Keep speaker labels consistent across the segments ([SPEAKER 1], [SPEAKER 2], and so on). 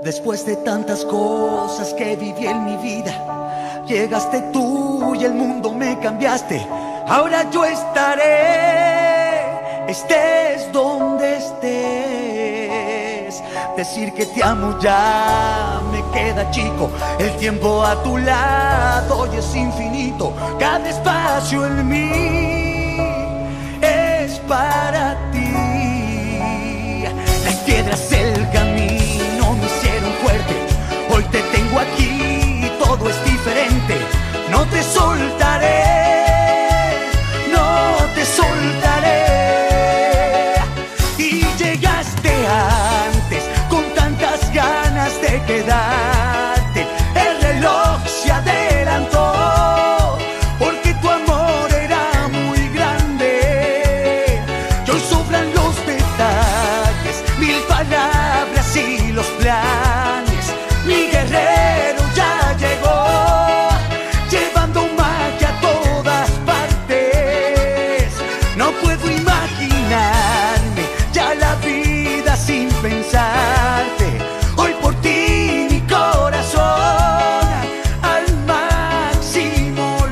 [SPEAKER 1] Después de tantas cosas que viví en mi vida, llegaste tú y el mundo me cambiaste. Ahora yo estaré, estés donde estés. Decir que te amo ya me queda chico. El tiempo a tu lado hoy es infinito. Cada espacio en mí es para ti. Las piedras del camino me hicieron fuerte. Hoy te tengo aquí, todo es diferente. No te soltaré, no te soltaré. Y llegaste antes con tantas ganas de quedarte. El reloj se adelantó porque tu amor era muy grande. Y hoy sobran los detalles, mil palabras y los planes. Mi guerrero ya llegó, llevando magia a todas partes. No puedo imaginarme ya la vida sin pensarte. Hoy por ti mi corazón al máximo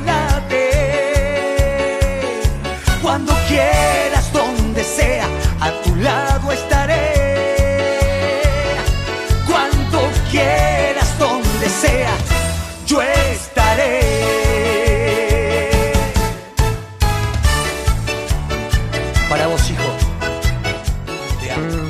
[SPEAKER 1] late. Cuando quieras, donde sea, a tu lado estaré. Cuando quieras, donde sea, yo estaré. Para vos, hijo, te amo.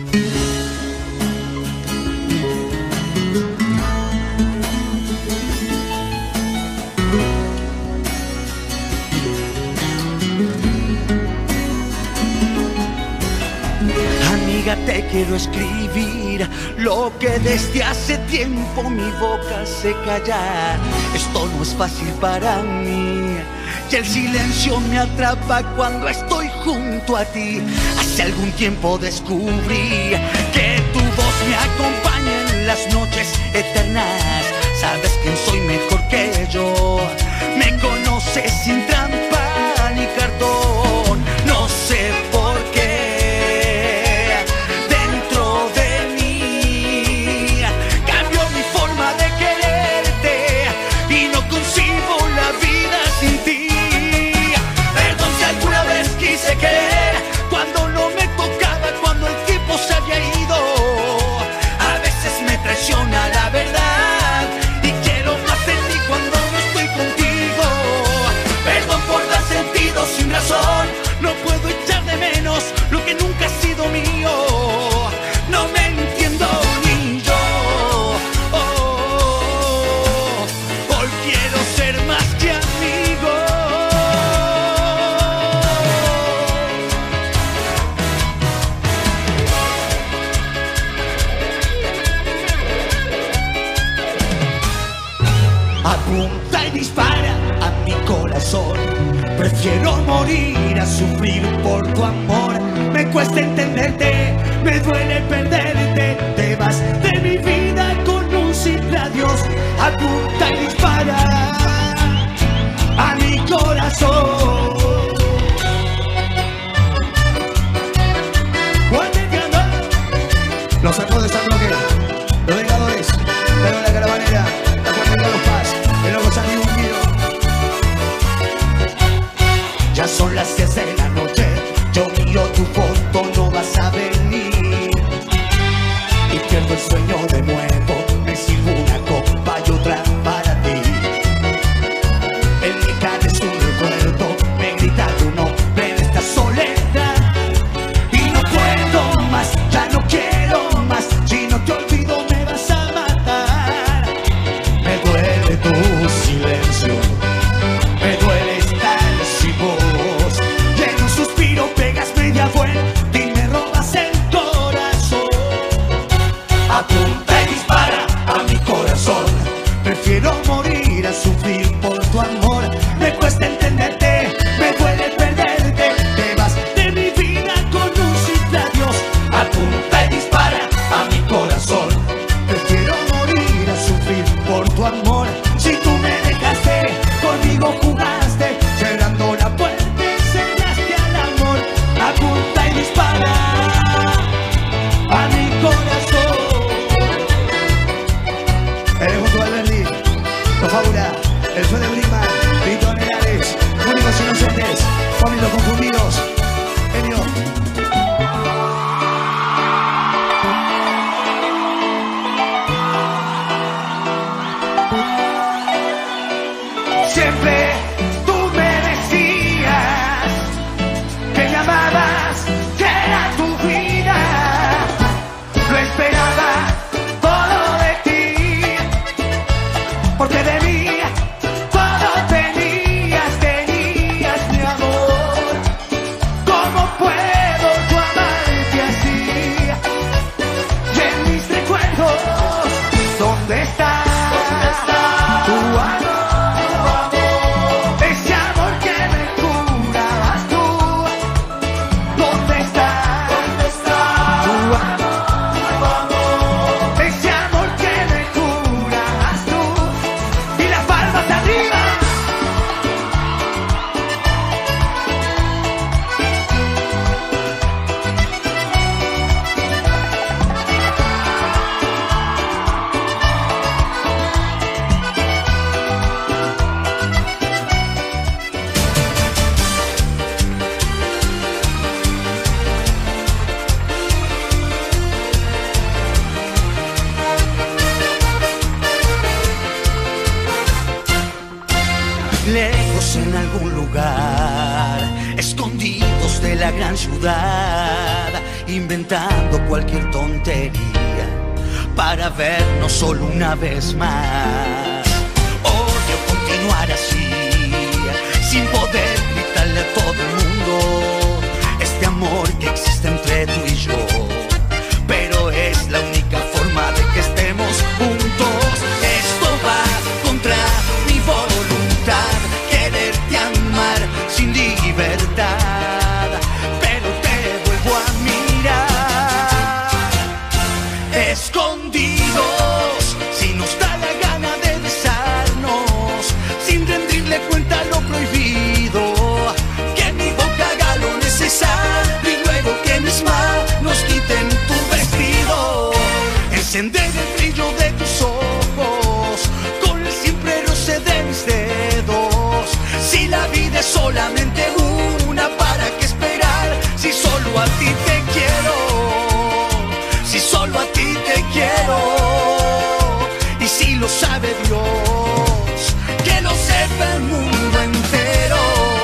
[SPEAKER 1] Amiga, te quiero escribir lo que desde hace tiempo mi boca se calla. Esto no es fácil para mí y el silencio me atrapa cuando estoy junto a ti. Hace algún tiempo descubrí que tu voz me acompaña en las noches eternas. Sabes quién soy mejor que yo, me conoces sin trampa ni cartón. No sé por qué dentro de mí cambió mi forma de quererte y no concibo la vida sin ti. Perdón si alguna vez quise querer cuando no me tocaba, cuando el tiempo se había ido. A veces me traiciona la verdad y quiero más de ti cuando no estoy contigo. Perdón por dar sentido sin razón, no puedo echar de menos lo que nunca ha sido mío. No me entiendo ni yo. Hoy quiero ser más que amigo. Apunta y dispara a mi corazón. Prefiero morir a sufrir por tu amor. Me cuesta entenderte, me duele perderte. Te vas de mi vida con un simple adiós. Apunta y dispara a mi corazón.
[SPEAKER 2] Los sacó de San Roque, los Vengadores, pero la Caravanera, la Fuerza de los Paz, el loco Santi Bunguido.
[SPEAKER 1] Ya son las 10 de la noche, yo miro tu foto, no vas a venir. Y pierdo el sueño de nuevo, me sirvo una copa y otra para ti. En mi cara es un recuerdo, me grita tu nombre en esta soledad. Y no puedo más, ya no quiero más, si no lejos en algún lugar, escondidos de la gran ciudad, inventando cualquier tontería para vernos solo una vez más. Odio continuar así, sin poder gritarle a todo el mundo este amor que existe entre tú y yo, pero es la única forma de que estemos juntos. Esto va contra mi voluntad, quererte amar sin libertad, pero te vuelvo a mirar escondidos, si nos da la gana de besarnos, sin rendirle cuenta a lo prohibido, que mi boca haga lo necesario y luego que mis manos quiten tu vestido, encender el brillo de tus ojos con el simple roce de mis dedos. Si la vida es solamente una, ¿para qué esperar? Si solo a ti te quiero, si solo a ti te quiero. Y si lo sabe Dios, que lo sepa el mundo entero.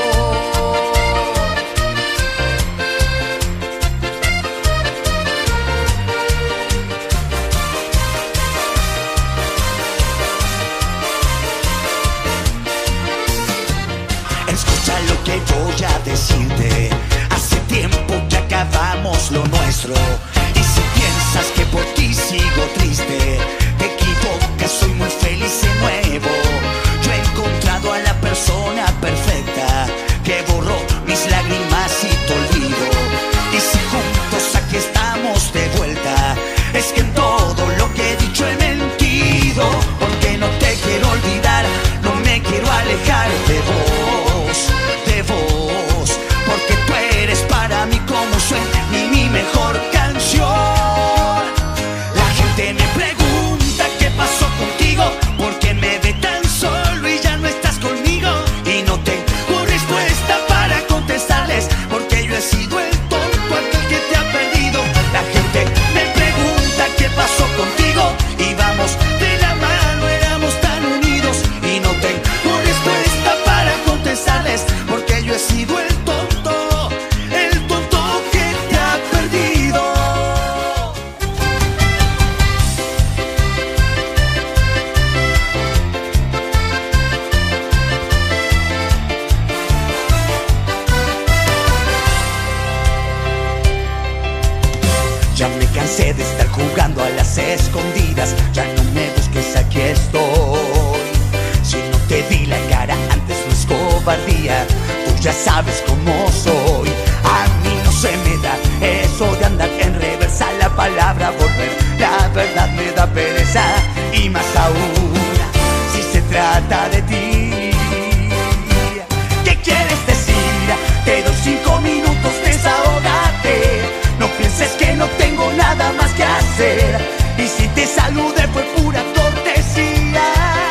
[SPEAKER 1] Escucha lo que voy a decirte, hace tiempo que acabamos lo nuestro, y si piensas que por ti sigo triste, te equivocas, soy muy feliz de nuevo. Yo he encontrado a la persona perfecta que borró mis lágrimas y te olvido, y si juntos aquí estamos de vuelta, es que en todo lo que he dicho he mentido, porque no te quiero olvidar, no me quiero alejar de vos, porque tú eres para mí como sueño y mi mejor canción. La gente me pregunta qué pasó contigo, por qué me ve tan solo y ya no estás conmigo, y no tengo respuesta para contestarles, porque yo he sido el tonto aquel que te ha perdido. La gente me pregunta qué pasó contigo, y vamos de la mano, éramos tan unidos, y no tengo respuesta para contestarles, porque yo he sido el tonto que te ha perdido. Ya me cansé de estar jugando a las escondidas, ya no me busques, aquí estoy. Si no te di la cara antes no es cobardía, tú ya sabes cómo soy. A mí no se me da eso de andar en reversa, la palabra volver, la verdad me da pereza, y más aún si se trata de ti. ¿Qué quieres decir? Te doy 5 minutos, desahógate, no pienses que no tengo nada más que hacer, y si te saludé fue pura cortesía.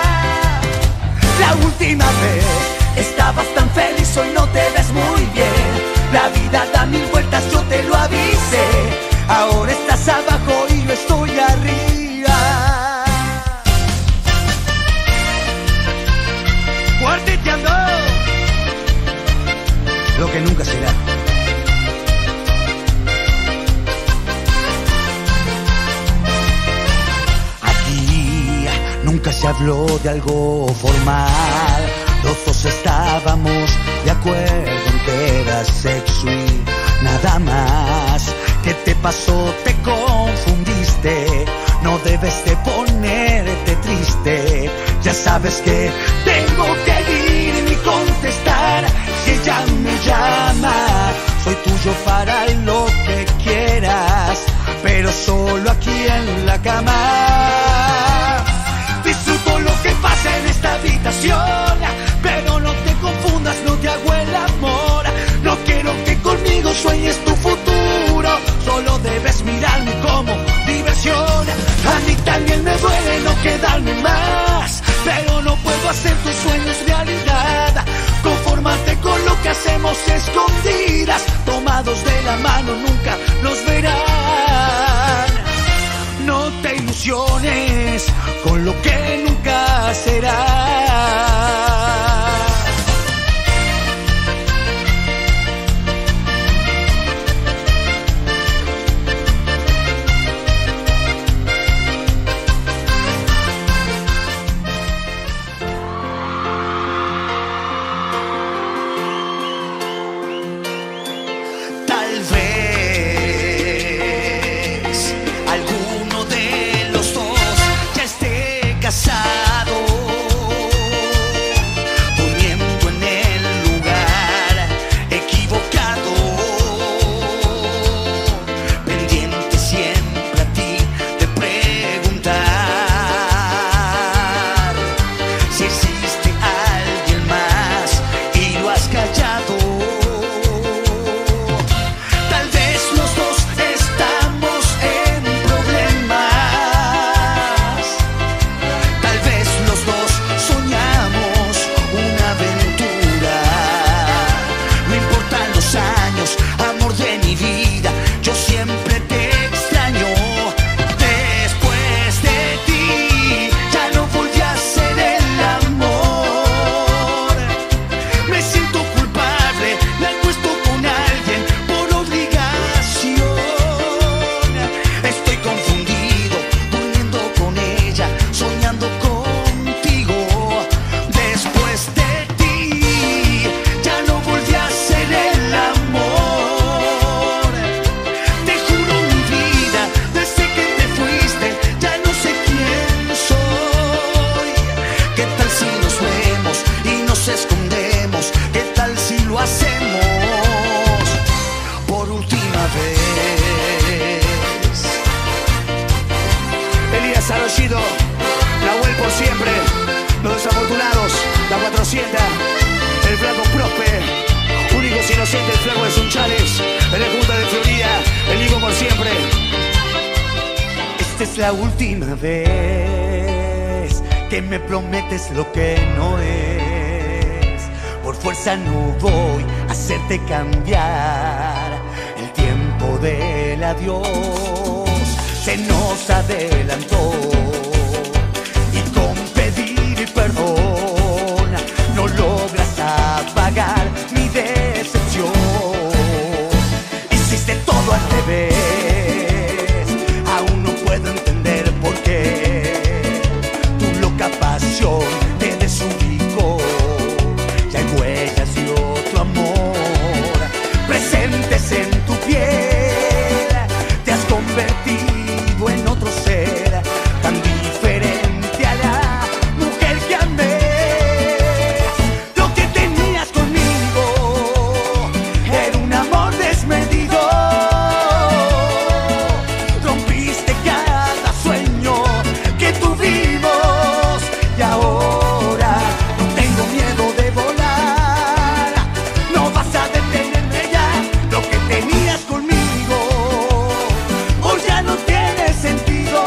[SPEAKER 1] La última vez estabas tan feliz, hoy no te ves muy bien, la vida da 1000 vueltas, yo te lo avisé, ahora estás abajo y yo estoy arriba. Cuarteteando lo que nunca será. Nunca se habló de algo formal, los dos estábamos de acuerdo en que era sexo y nada más. ¿Qué te pasó? Te confundiste, no debes de ponerte triste. Ya sabes que tengo que ir y contestar, si ella me llama, soy tuyo para lo que quieras, pero solo aquí en la cama. Disfruto lo que pasa en esta habitación, pero no te confundas, no te hago el amor. No quiero que conmigo sueñes tu futuro, solo debes mirarme como diversión. A mí también me duele no quedarme más, pero no puedo hacer tus sueños realidad. Confórmate con lo que hacemos escondidas, tomados de la mano nunca nos verán. No te ilusiones con lo que nunca será.
[SPEAKER 2] sienta, el flaco Prosper, únicos inocentes, el flaco de Sunchales, en la Junta de Florida, el Nico por siempre.
[SPEAKER 1] Esta es la última vez que me prometes lo que no es. Por fuerza no voy a hacerte cambiar. El tiempo del adiós se nos adelantó. Y con pedir perdón no logras apagar mi decepción. Hiciste todo al revés. Aún no puedo entender por qué tu loca pasión te desubicó. Ya hay huellas de otro amor presentes en tu piel. Te has convertido en otro ser tan diferente a la mujer que amé. Lo que tenías conmigo era un amor desmedido. Rompiste cada sueño que tuvimos y ahora no tengo miedo de volar. No vas a detenerme ya. Lo que tenías conmigo hoy ya no tiene sentido.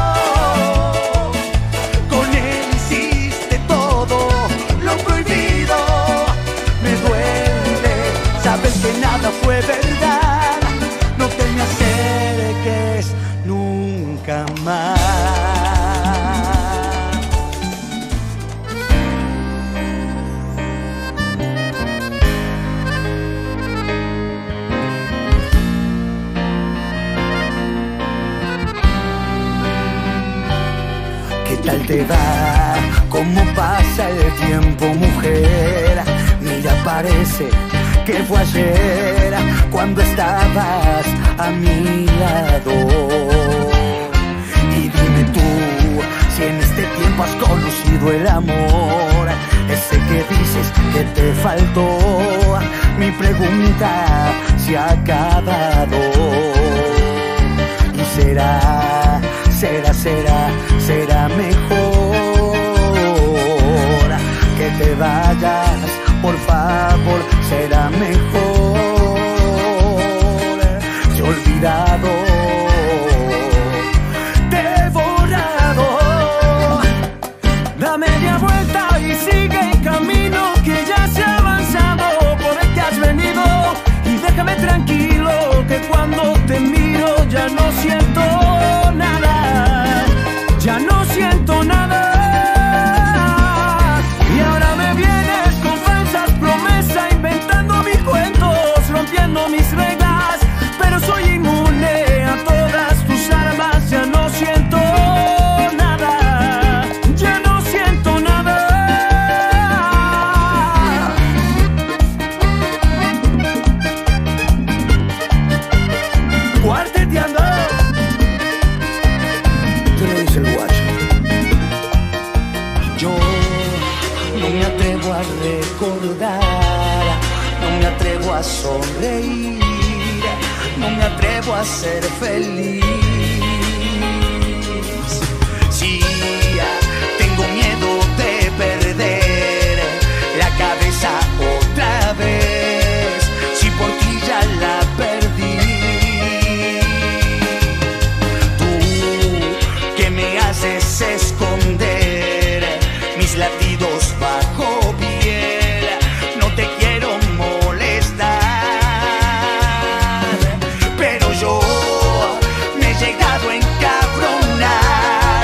[SPEAKER 1] Con él hiciste todo lo prohibido. Me duele saber que nada fue verdad. No te me acerques nunca más. ¿Qué tal te va? ¿Cómo pasa el tiempo, mujer? Mira, parece que fue ayer cuando estabas a mi lado. Y dime tú, si en este tiempo has conocido el amor, ese que dices que te faltó. Mi pregunta se ha acabado. Y será mejor que te vayas, por favor, será mejor. Te he olvidado, te he borrado. Da media vuelta y sigue el camino que ya se ha avanzado, por el que has venido. Y déjame tranquilo que cuando te miro ya no siento nada, ya no siento nada. Y ahora me vienes con falsas promesas, inventando mis cuentos, rompiendo mis reglas. Pero soy inmune a todas tus armas, ya no siento nada, ya no siento nada. Cuarteteando,
[SPEAKER 2] ¿Qué le dice el guacho?
[SPEAKER 1] yo no me atrevo a recordar, no me atrevo a sonreír, no me atrevo a ser feliz. Sí, tengo miedo de perder la cabeza otra vez. Si por ti ya la perdí. Tú que me haces esconder mis latidos bajo piel, no te quiero molestar, pero yo me he llegado a encabronar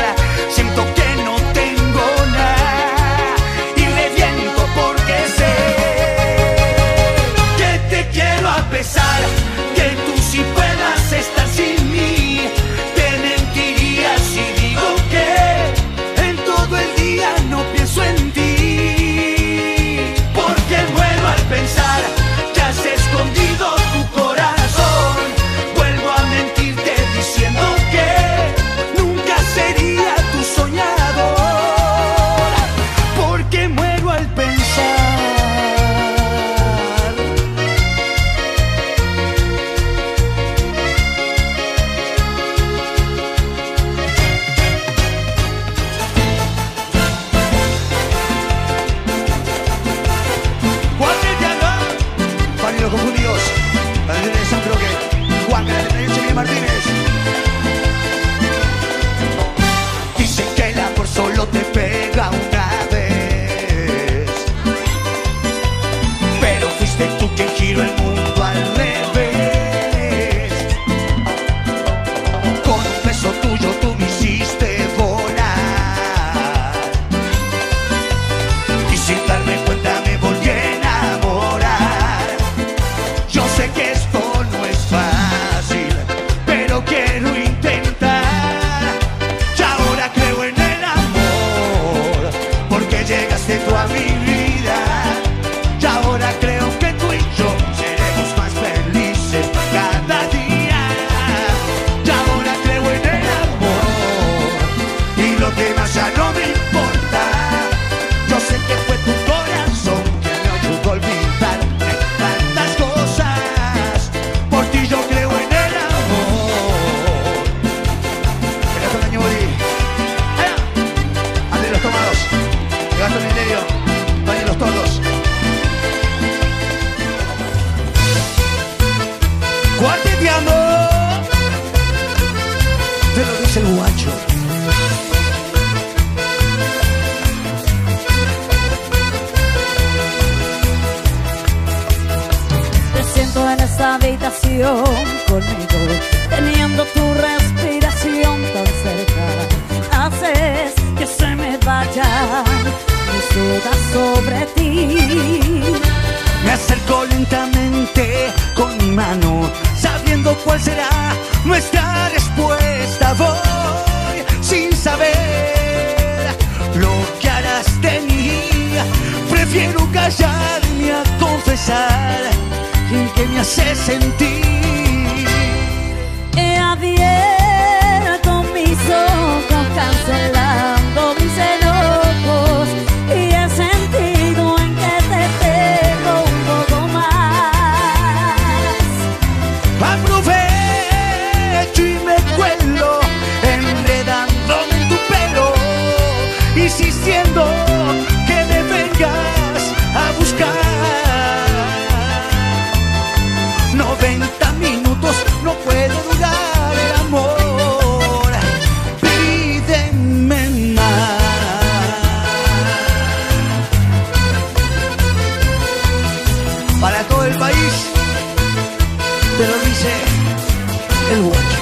[SPEAKER 3] pasión conmigo, teniendo tu respiración tan cerca. Haces que se me vayan mis dudas sobre ti.
[SPEAKER 1] Me acerco lentamente con mi mano, sabiendo cuál será nuestra respuesta. Voy sin saber lo que harás de mí. Prefiero callarme a confesar en qué me hace sentir.
[SPEAKER 3] He abierto mis ojos, cancelando mis enojos, y he sentido en que te tengo un poco más.
[SPEAKER 1] Aprovecho y me cuelo, enredándome en tu pelo, insistiendo que me vengas a buscar. 90 minutos no puede durar el amor. Pídeme más. Para todo el país te lo dice el Guacho.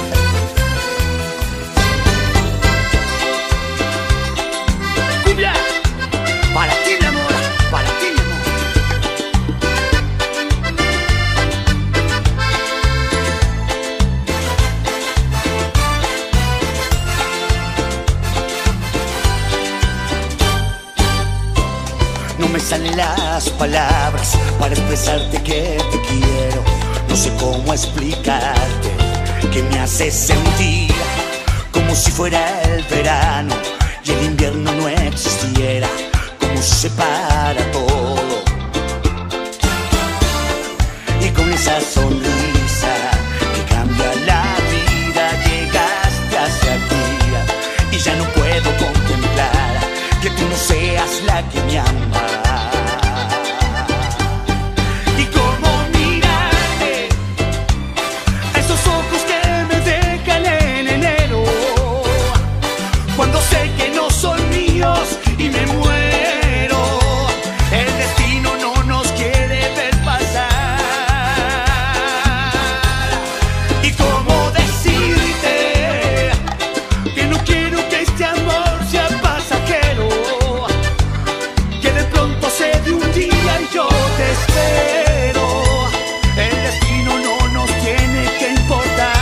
[SPEAKER 1] Cumbia, para ti mi amor, para ti mi amor. No me salen las palabras para expresarte que te quiero. No sé cómo explicarte que me hace sentir como si fuera el verano y el invierno no existiera, como si se para todo. Y con esa sonrisa que cambia la vida llegaste hacia aquí, y ya no puedo contemplar que tú no seas la que me ama. Y cómo mirarte a esos ojos que me dejan en enero, cuando sé que no son míos y me muero. El destino no nos quiere ver pasar. Y cómo decirte que no quiero que este amor sea pasajero, que de pronto se dé un día y yo te espero. El destino no nos tiene que importar.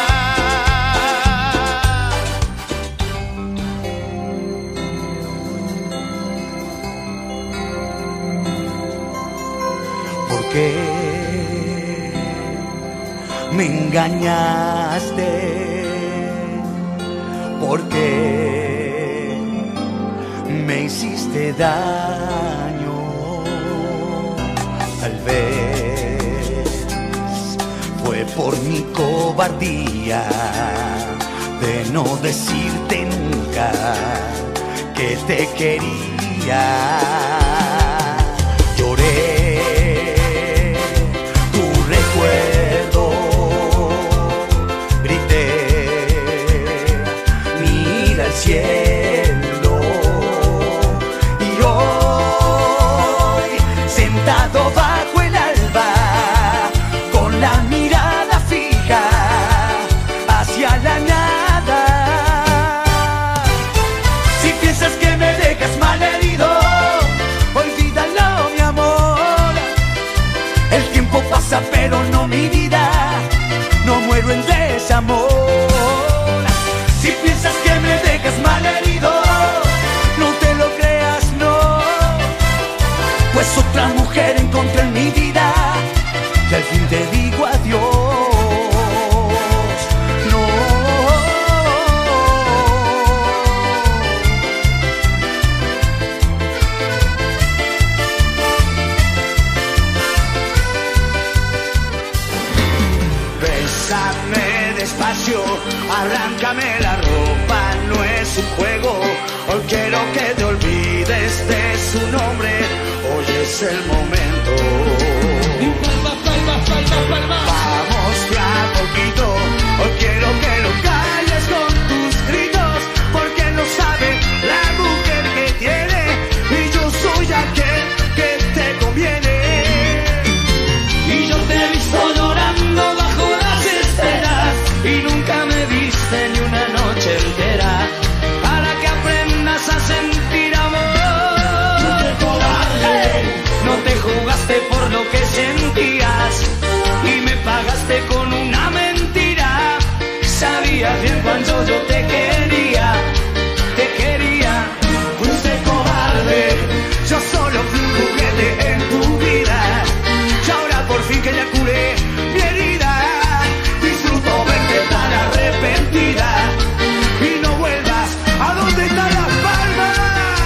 [SPEAKER 1] ¿Por qué me engañaste? ¿Por qué me hiciste daño? Tal vez fue por mi cobardía de no decirte nunca que te quería. Lloré tu recuerdo, grité, mira el cielo, y hoy sentado bajo el alba, con la mirada fija hacia la nada. Si piensas que me dejas malherido, olvídalo mi amor. El tiempo pasa pero no mi vida, no muero en desamor. Si piensas que me dejas malherido, no te lo creas, no, pues otra mujer encontré en mi vida y al fin te digo adiós. No. Bésame despacio, arráncame la ropa, no es un juego. Hoy quiero que te olvides de su nombre, hoy es el momento. Vamos ya poquito, hoy quiero que lo calles con tus gritos, porque no sabe la mujer que tiene, y yo soy aquel que te conviene. Y yo te he visto llorando sabías bien cuando yo te quería, fuiste cobarde, yo solo fui un juguete en tu vida, y ahora por fin que ya curé mi herida, disfruto verte tan arrepentida, y no vuelvas a donde están las palmas.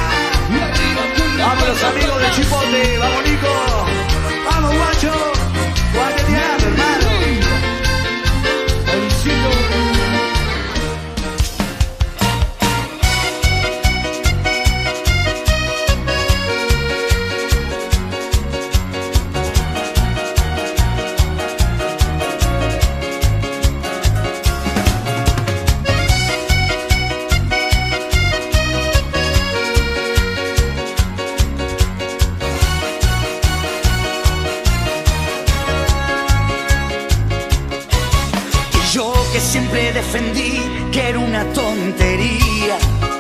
[SPEAKER 1] Vamos los amigos del Chipote, vamos Nico, vamos guacho, guateteando hermano. Siempre defendí que era una tontería,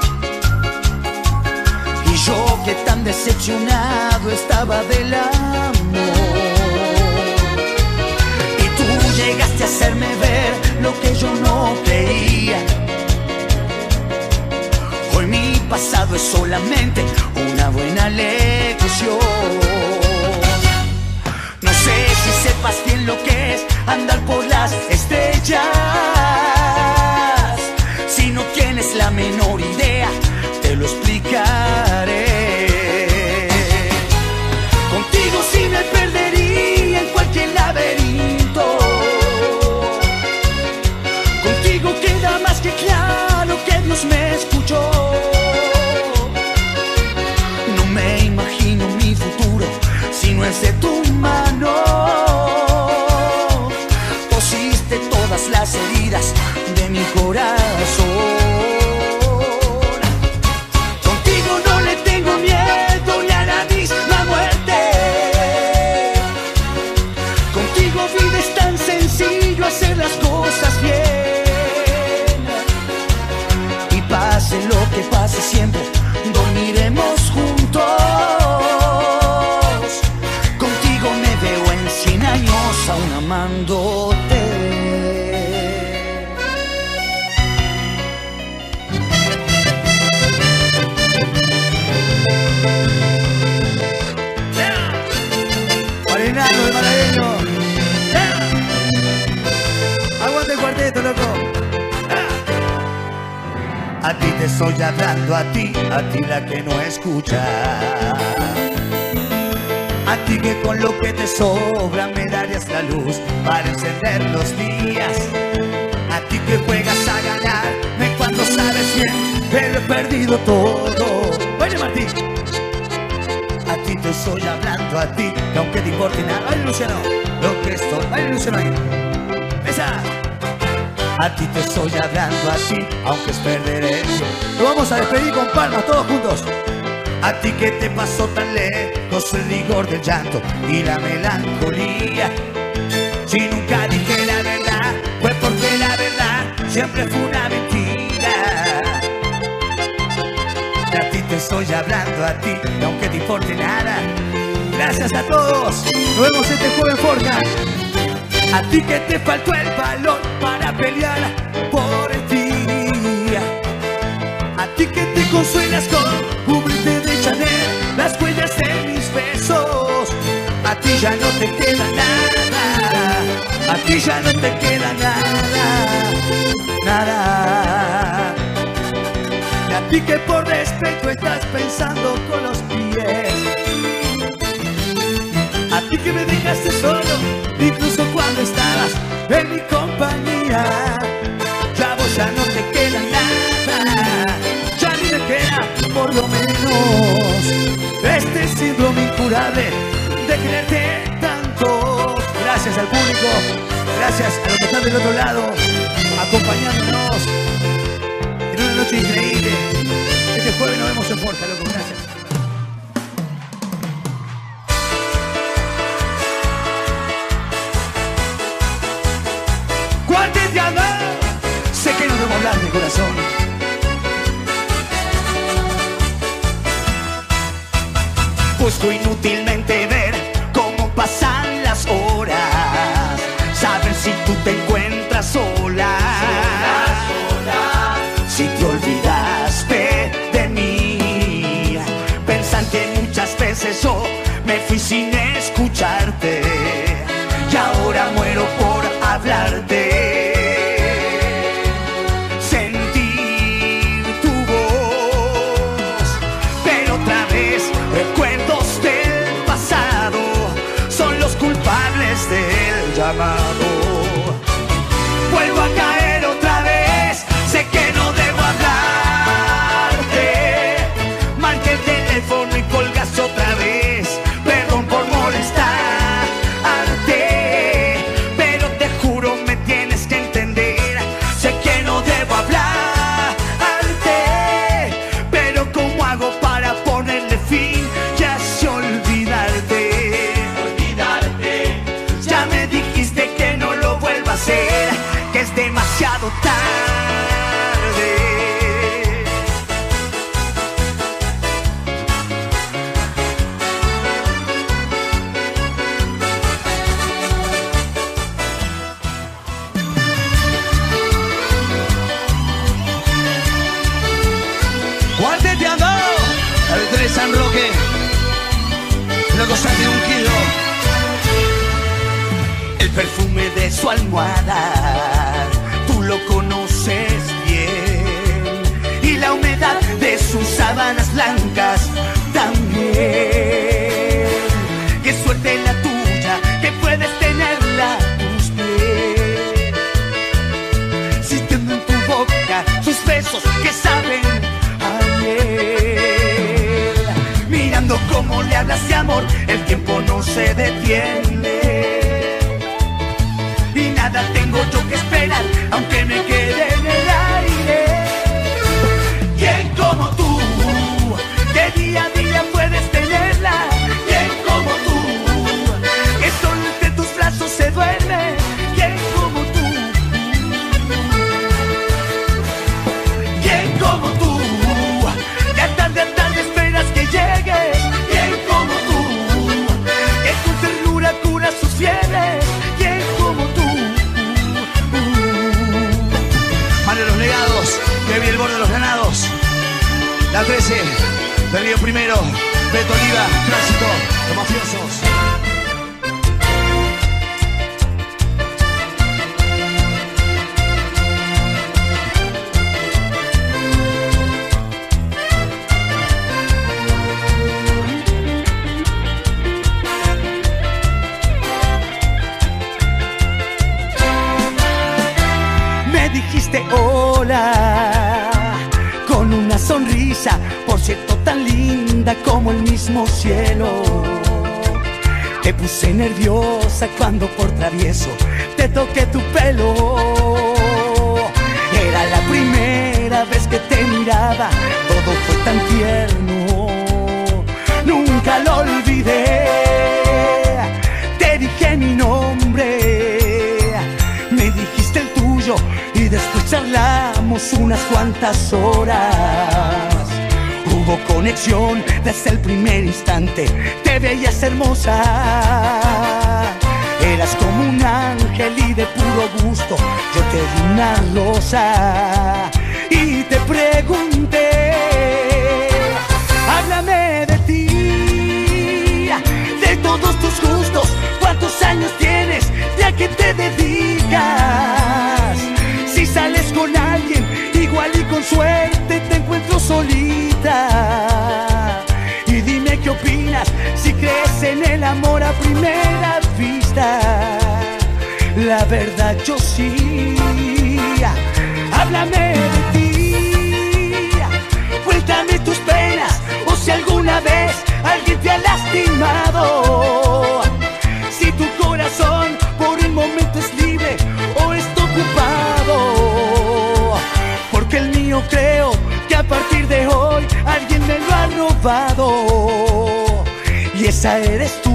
[SPEAKER 1] y yo que tan decepcionado estaba del amor, y tú llegaste a hacerme ver lo que yo no creía. Hoy mi pasado es solamente una buena lección. No sé si sepas bien lo que es andar por las estrellas. Si no tienes la menor idea, te lo explicaré. Contigo sí me perdería en cualquier laberinto. Contigo queda más que claro que Dios me escuchó. No me imagino mi futuro si no es de tu mano. Cosiste todas las heridas de mi corazón. Contigo no le tengo miedo ni a la misma muerte. Contigo vida es tan sencillo hacer las cosas bien. Y pase lo que pase siempre, dormiremos juntos. Contigo me veo en 100 años aún amándote.
[SPEAKER 2] Marinado de malagueño. Aguante el cuarteto, loco. A ti te estoy hablando, a ti la que no escucha. A ti que con lo que te sobra me darías la luz para encender los días. A ti que juegas a ganarme cuando sabes bien que lo he perdido todo. Oye Martín, a ti te estoy hablando, a ti que aunque te importe nada. Ay Luciano, lo que estoy. Ay Luciano ahí. Esa. A ti te estoy hablando, a ti aunque es perder el tiempo. Lo vamos a despedir con palmas todos juntos. A ti que te pasó tan lejos el rigor del llanto y la melancolía. Si nunca dije la verdad, fue porque la verdad siempre fue una mentira. A ti te estoy hablando, a ti, y aunque te importe nada. Gracias a todos, nos vemos este jueves en Forja. A ti que te faltó el valor para pelear por ti. A ti que te consuelas con cubrirte de Chanel las huellas de mis besos. A ti ya no te queda nada. A ti ya no te queda nada. Nada. Y a ti que por respeto estás pensando con los pies. A ti que me dejaste solo, incluso cuando estabas en mi compañía. Ya vos ya no te queda nada. Ya ni me queda por lo menos este síndrome incurable de quererte tanto. Gracias al público, gracias a los que están del otro lado, acompañándonos en una noche increíble. Este jueves nos vemos en Forja, loco, gracias. Sé que no debo hablar de corazón. Busco inútilmente ver cómo pasan las horas, saber si tú te encuentras sola. eso me fui sin escucharte y ahora muero por hablarte. Sentir tu voz, pero otra vez recuerdos del pasado son los culpables del llamado. Vuelvo a caer otra vez, sé que no debo hablarte. Marqué el teléfono y colgas otra vez, perdón por molestarte, pero te juro me tienes que entender. Sé que no debo hablarte, pero ¿cómo hago para ponerle fin? Ya sé olvidarte. Ya me dijiste que no lo vuelva a hacer, que es demasiado tarde. Cuarteteando al Victoria San Roque, luego sale un kilo. El perfume de su almohada, tú lo conoces bien, y la humedad de sus sábanas blancas también. Qué suerte la tuya, que puedes tenerla a tus pies, sintiendo en tu boca sus besos que saben a miel. Mirando cómo le hablas de amor, el tiempo no se detiene. Nada tengo yo que esperar, aunque me quede en el aire. ¿Quién como tú, que día a día puedes tenerla? ¿Quién como tú, que solo entre tus brazos se duerme? ¿Quién como tú? ¿Quién como tú, que a tarde esperas que llegue? ¿Quién como tú, que tu ternura cura sus fiebres? ¿Quién como tú? Mario Los Legados, que vi el borde de los ganados. La 13, del Río Primero, Beto Oliva, Tránsito, Los Mafiosos. Dijiste hola con una sonrisa, por cierto tan linda como el mismo cielo. Te puse nerviosa cuando por travieso te toqué tu pelo. Era la primera vez que te miraba, todo fue tan tierno, nunca lo olvidé. Te dije mi nombre, me dijiste el tuyo, y después charlamos unas cuantas horas. Hubo conexión desde el primer instante, te veías hermosa. Eras como un ángel y de puro gusto yo te di una rosa. Y te pregunté, háblame de ti, de todos tus gustos, cuántos años tienes, de a qué te dedicas. Si sales con alguien, igual y con suerte te encuentro solita. Y dime qué opinas, si crees en el amor a primera vista. La verdad yo sí. Háblame de ti, cuéntame tus penas, o si alguna vez alguien te ha lastimado. Si tu corazón por el momento es libre o está ocupado, porque el mío creo que a partir de hoy alguien me lo ha robado, y esa eres tú.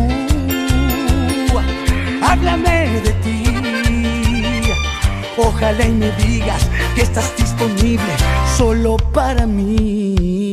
[SPEAKER 2] Háblame de ti, ojalá y me digas que estás disponible solo para mí.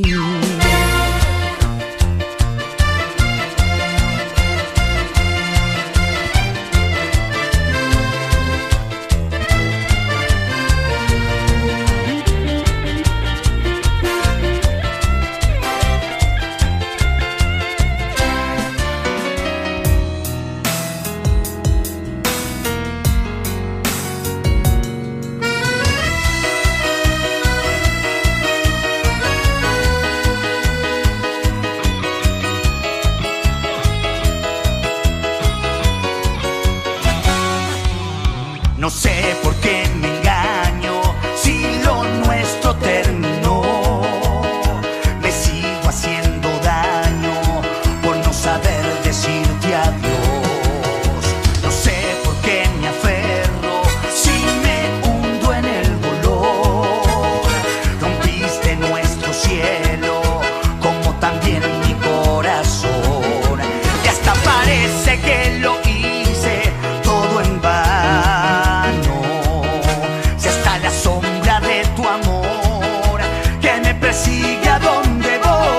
[SPEAKER 1] sigue a donde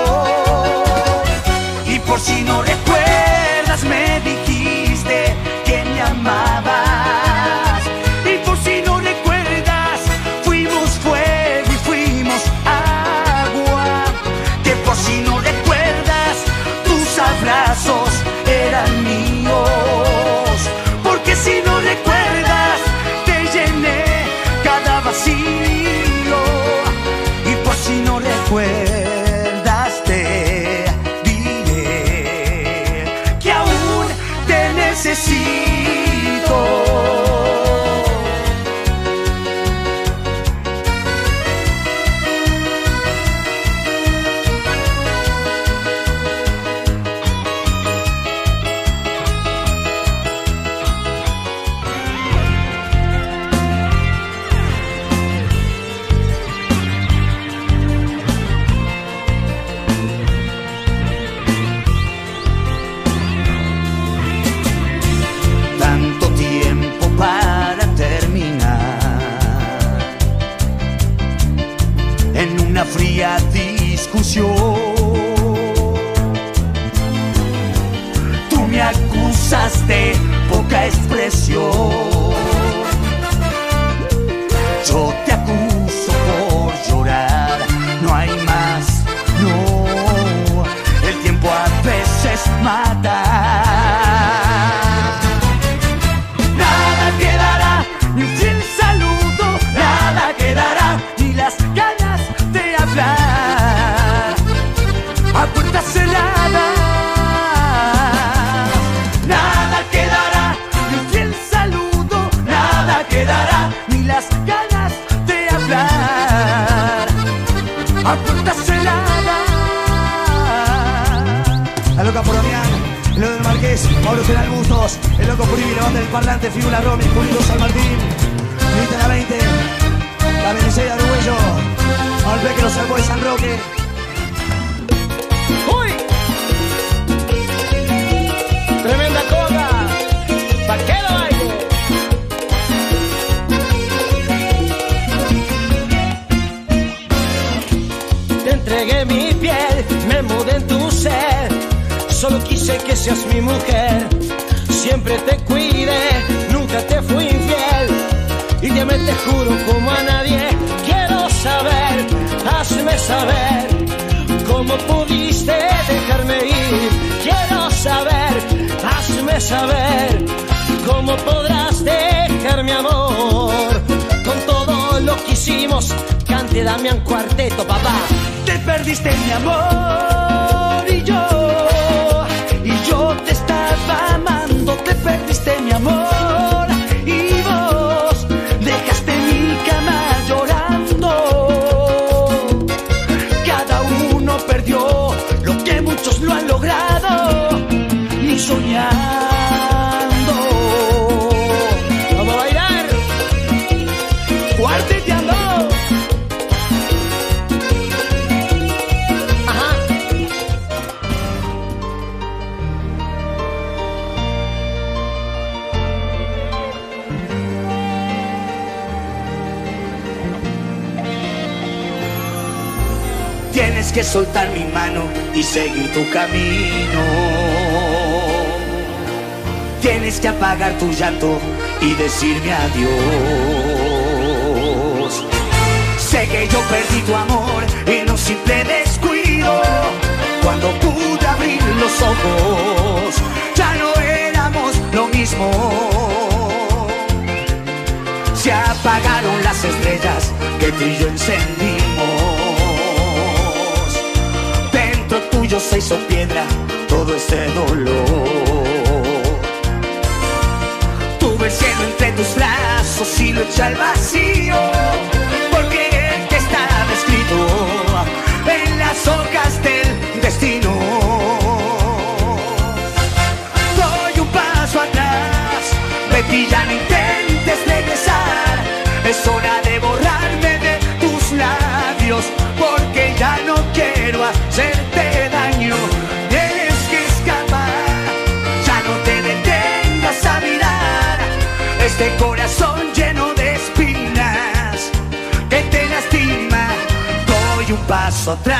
[SPEAKER 1] voy. Y por si no recuerdas, me dijiste que me amabas. Y por si no recuerdas, fuimos fuego y fuimos agua. Que por si no recuerdas, tus abrazos eran míos. Porque si no recuerdas, te llené cada vacío. Y por si no recuerdas, te diré que aún te necesito. Una fría discusión, tú me acusas de poca expresión. Yo te acuso por llorar, no hay más, no. El tiempo a veces mata. Nada quedará, ni un fiel saludo, nada quedará, ni las ganas de hablar a puertas cerradas. Nada quedará, ni un fiel saludo, nada quedará, ni las ganas de hablar a puertas cerradas.
[SPEAKER 2] La loca por Damián, el loco del Marqués, Mauro General Bustos, el loco Puribi, la banda del parlante, Figura Romy, Julio San Martín, Milita la 20, la Venezuela de Arguello, al que lo salvó de San Roque.
[SPEAKER 4] ¡Uy! Tremenda coga, ¿pa' qué lo baile? Te entregué mi piel, me mudé en tu ser. Solo quise que seas mi mujer. Siempre te cuidé, nunca te fui infiel. Y te juro como a nadie. Quiero saber, hazme saber cómo pudiste dejarme ir. Quiero saber, hazme saber cómo podrás dejar mi amor. Con todo lo que hicimos, cante Damián Cuarteto, papá.
[SPEAKER 1] Te perdiste mi amor y yo te estaba amando. Te perdiste mi amor y vos dejaste mi cama llorando. Cada uno perdió lo que muchos lo han logrado, ni soñando.
[SPEAKER 4] Vamos a bailar,
[SPEAKER 1] Cuarteteando. Tienes que soltar mi mano y seguir tu camino. Tienes que apagar tu llanto y decirme adiós. Sé que yo perdí tu amor en un simple descuido. Cuando pude abrir los ojos, ya no éramos lo mismo. Se apagaron las estrellas que tú y yo encendimos. Dentro tuyo se hizo piedra todo este dolor. Tuve el cielo entre tus brazos y lo eché al vacío, porque el que estaba escrito en las hojas del destino. Doy un paso atrás, Betty, ya no intentes regresar. Es hora de borrarme de tus labios, porque ya no quiero hacerte daño. Tienes que escapar, ya no te detengas a mirar este corazón lleno de espinas.
[SPEAKER 2] un paso atrás.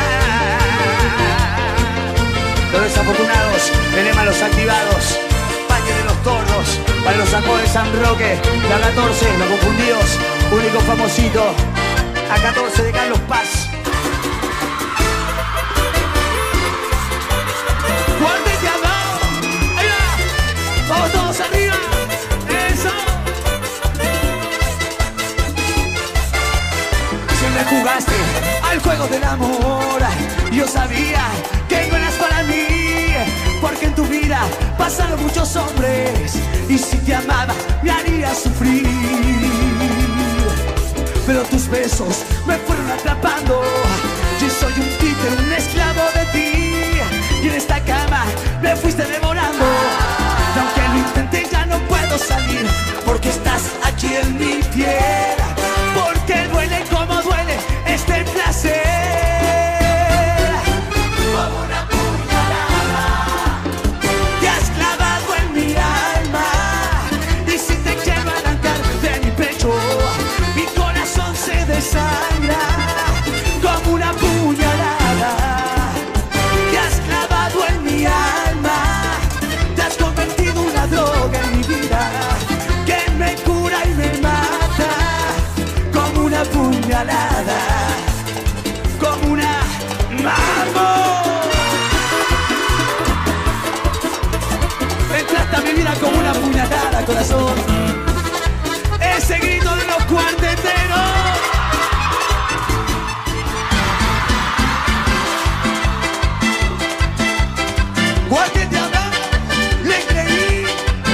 [SPEAKER 2] Los desafortunados, el lema los activados, Valle de los Tordos, para los Amores de San Roque, la 14, los confundidos, único famosito, a 14 de Carlos Paz. Guárdate abajo, ahí va, vamos todos arriba, eso. Siempre jugaste al juego del amor, yo sabía que no eras para mí, porque en tu vida pasaron muchos hombres y si te amaba me haría sufrir. Pero tus besos me fueron atrapando, yo soy un títere, un esclavo de ti, y en esta cama me fuiste devorando. Y aunque lo intenté ya no puedo salir, porque estás aquí en mi piel, porque duele como duele este placer. Como una puñalada te has clavado en mi alma, y si te quiero arrancar de mi pecho, mi corazón se desangra. Como una puñalada te has clavado en mi alma, te has convertido en una droga en mi vida que me cura y me mata. Como una puñalada, como una mamón. Entraste a mi vida como una puñalada, corazón. Ese grito de los cuarteteros. Cuarteteada, le creí.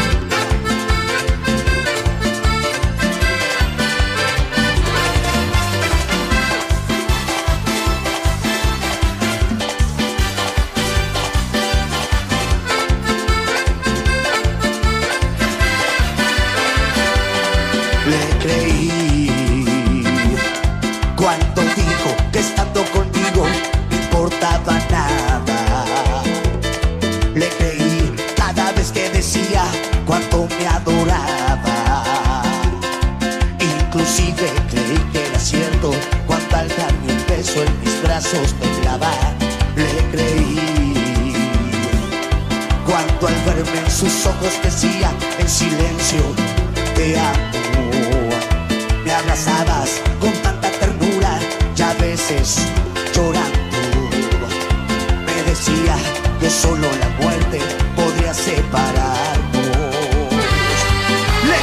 [SPEAKER 2] Le creí cuando dijo que estando contigo no importaba nada. Le creí cada vez que decía cuánto me adoraba. Inclusive creí que era cierto cuando al darme un beso en mis brazos me clava. Le creí cuando al verme en sus ojos decía en silencio te amo. Me abrazabas con tanta ternura y a veces llorando me decía que solo la muerte podría separarnos. Le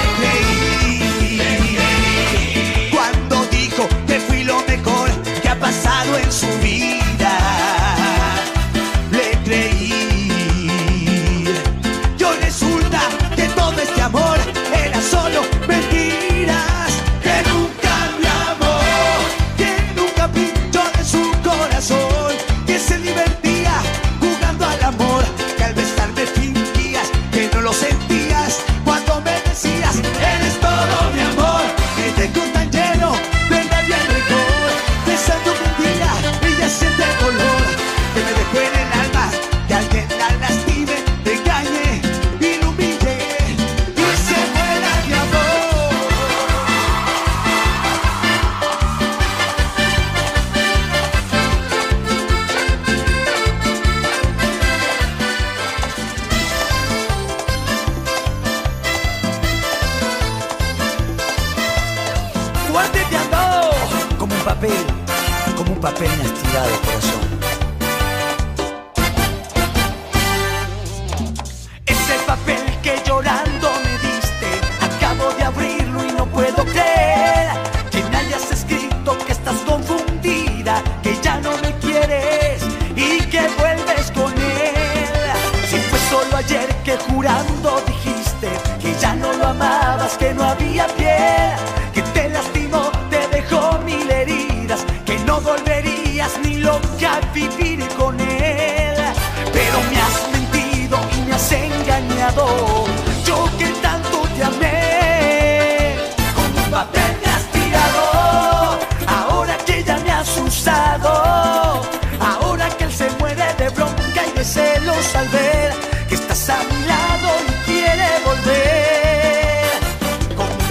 [SPEAKER 2] creí cuando dijo que fui lo mejor que ha pasado en su vida. Le creí y hoy resulta que todo este amor era solo mentiras, que nunca me amó, que nunca pintó de su corazón, que se divertía jugando al amor, que al besarme fingías que no lo sentías cuando me decías eres todo mi amor. Me dejó tan lleno de rabia y rencor, pensando que un día ella siente el dolor que me dejó en el alma, que alguien la lastime, te engañe y lo humille y se muera mi amor. Guardeteando como un papel inastirado, corazón. Es el papel que llorando me diste, acabo de abrirlo y no puedo creer que me hayas escrito que estás confundida, que ya no me quieres y que vuelves con él. Si fue solo ayer que jurando dijiste que ya no lo amabas, que no había piel, que te lastimó, te dejó mil heridas, que no volverías ni loca a vivir con él. Pero me has mentido y me has engañado, yo que tanto te amé. Como un papel me has tirado, ahora que ya me has usado, ahora que él se muere de bronca y de celos al ver que estás a mi lado y quiere volver. Como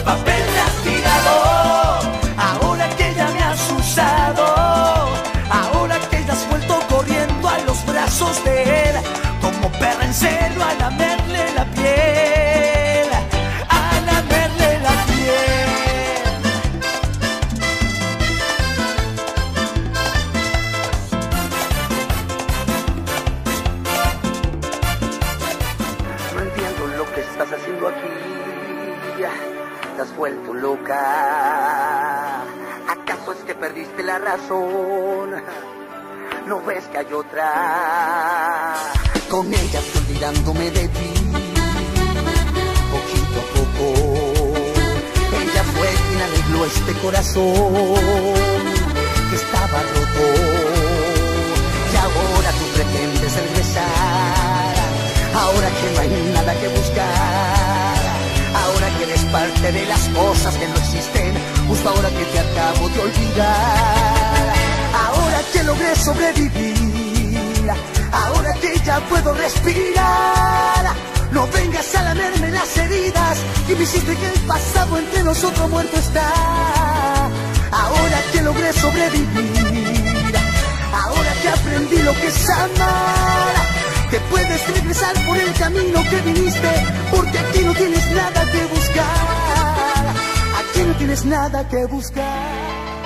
[SPEAKER 1] perdiste la razón. No ves que hay otra. Con ella estoy olvidándome de ti, poquito a poco. Ella fue quien arregló este corazón que estaba roto. Y ahora tú pretendes regresar, ahora que no hay nada que buscar, ahora que eres parte de las cosas que no existen, justo ahora que te acabo de olvidar. Ahora que logré sobrevivir, ahora que ya puedo respirar, no vengas a lamerme las heridas y me hiciste que el pasado entre nosotros muerto está. Ahora que logré sobrevivir, ahora que aprendí lo que es amar, que puedes regresar por el camino que viniste, porque aquí no tienes nada que buscar, aquí no tienes nada que buscar.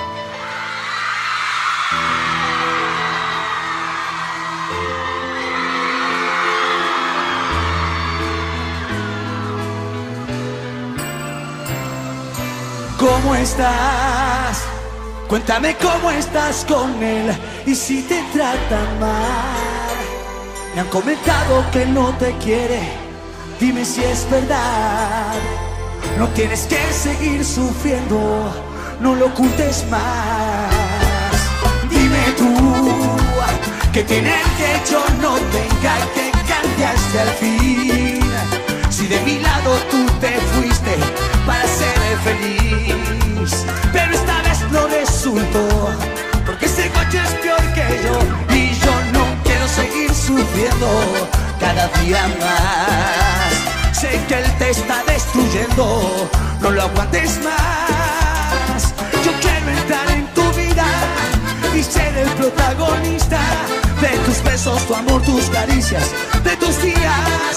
[SPEAKER 2] ¿Cómo estás? Cuéntame cómo estás con él y si te tratan mal. Me han comentado que no te quiere, dime si es verdad. No tienes que seguir sufriendo, no lo ocultes más. Dime tú, que tiene que yo no tenga que cambiaste al fin. Si de mi lado tú te fuiste para ser feliz, pero esta vez no resultó, porque ese coche es peor que yo y yo no quiero seguir sufriendo cada día más. Sé que él te está destruyendo, no lo aguantes más. Yo quiero entrar en tu vida y ser el protagonista de tus besos, tu amor, tus caricias, de tus días.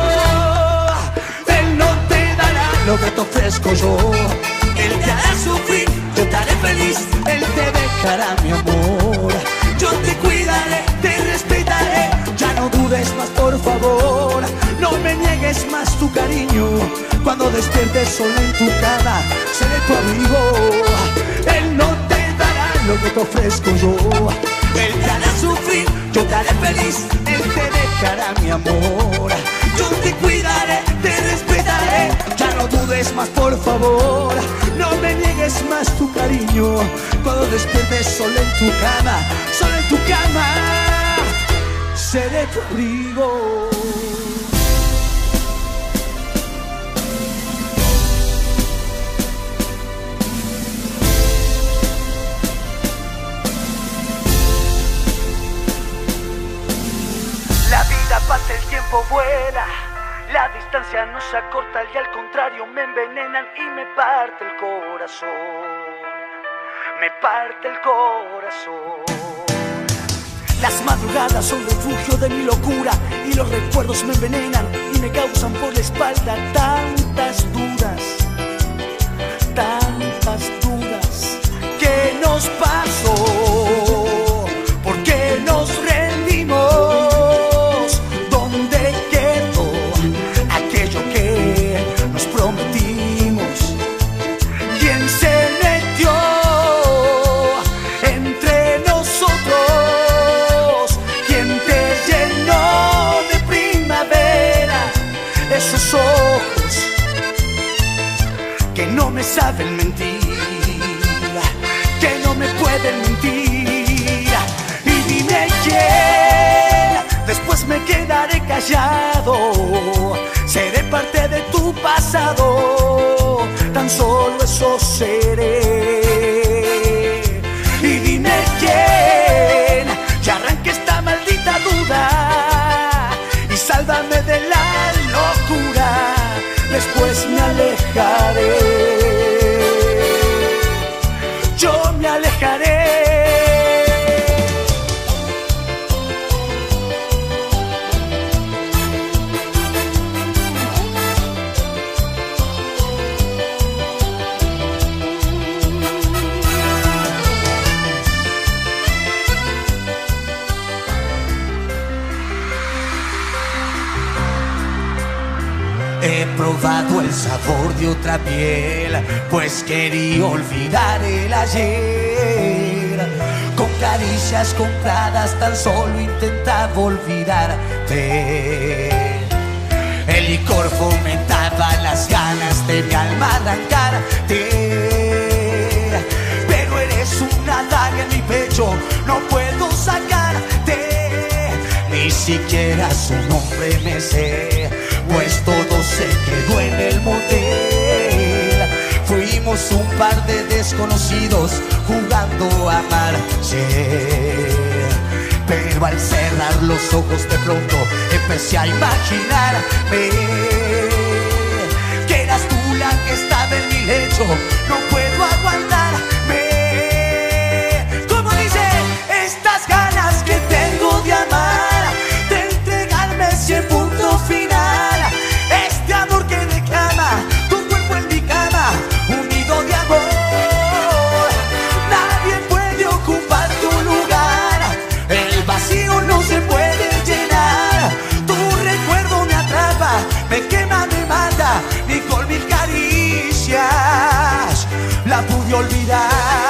[SPEAKER 2] Él no te dará lo que te ofrezco yo, él te hará sufrir, yo te haré feliz, él te dejará mi amor. Yo te cuidaré, te respetaré, ya no dudes más por favor. No me niegues más tu cariño, cuando despiertes sola en tu cama, seré tu abrigo. Él no te dará lo que te ofrezco yo, él te hará sufrir, yo te haré feliz, él te dejará mi amor. Yo te cuidaré, te respetaré, ya no dudes más por favor. No me niegues más tu cariño, cuando despiertes sola en tu cama, sola en tu cama, seré tu abrigo.
[SPEAKER 1] La vida pasa, el tiempo vuela, la distancia nos acorta y al contrario me envenenan y me parte el corazón, me parte el corazón.
[SPEAKER 2] Las madrugadas son refugio de mi locura y los recuerdos me envenenan y me causan por la espalda tantas dudas. ¿Qué nos pasó? ¿Por qué nos rendimos? ¿Dónde quedó aquello que nos prometimos? ¿Quién se metió entre nosotros? ¿Quién te llenó de primavera esos ojos que no me saben mentir, que no me pueden mentir? Y dime quién, después me quedaré callado, seré parte de tu pasado, tan solo eso seré. Y dime quién, que arranque esta maldita duda y sálvame de la locura, después me alejaré, yo me alejaré. He probado el sabor de otra piel, pues quería olvidar el ayer. caricias compradas, tan solo intentaba olvidarte. El licor fomentaba las ganas de mi alma arrancarte. Pero eres una daga en mi pecho, no puedo sacarte. Ni siquiera su nombre me sé, pues todo se quedó en el motel. Fuimos un par de desconocidos jugando a amarse. Pero al cerrar los ojos de pronto empecé a imaginarme que eras tú la que estaba en mi lecho. No puedo aguantarme. Como dice, estas ganas que tengo de amar, de entregarme sin punto final. Este amor que reclama tu cuerpo en mi cama, un nido de amor. Nadie puede ocupar tu lugar, el vacío no se puede llenar. Tu recuerdo me atrapa, me quema, me mata, ni con mil caricias la pude olvidar.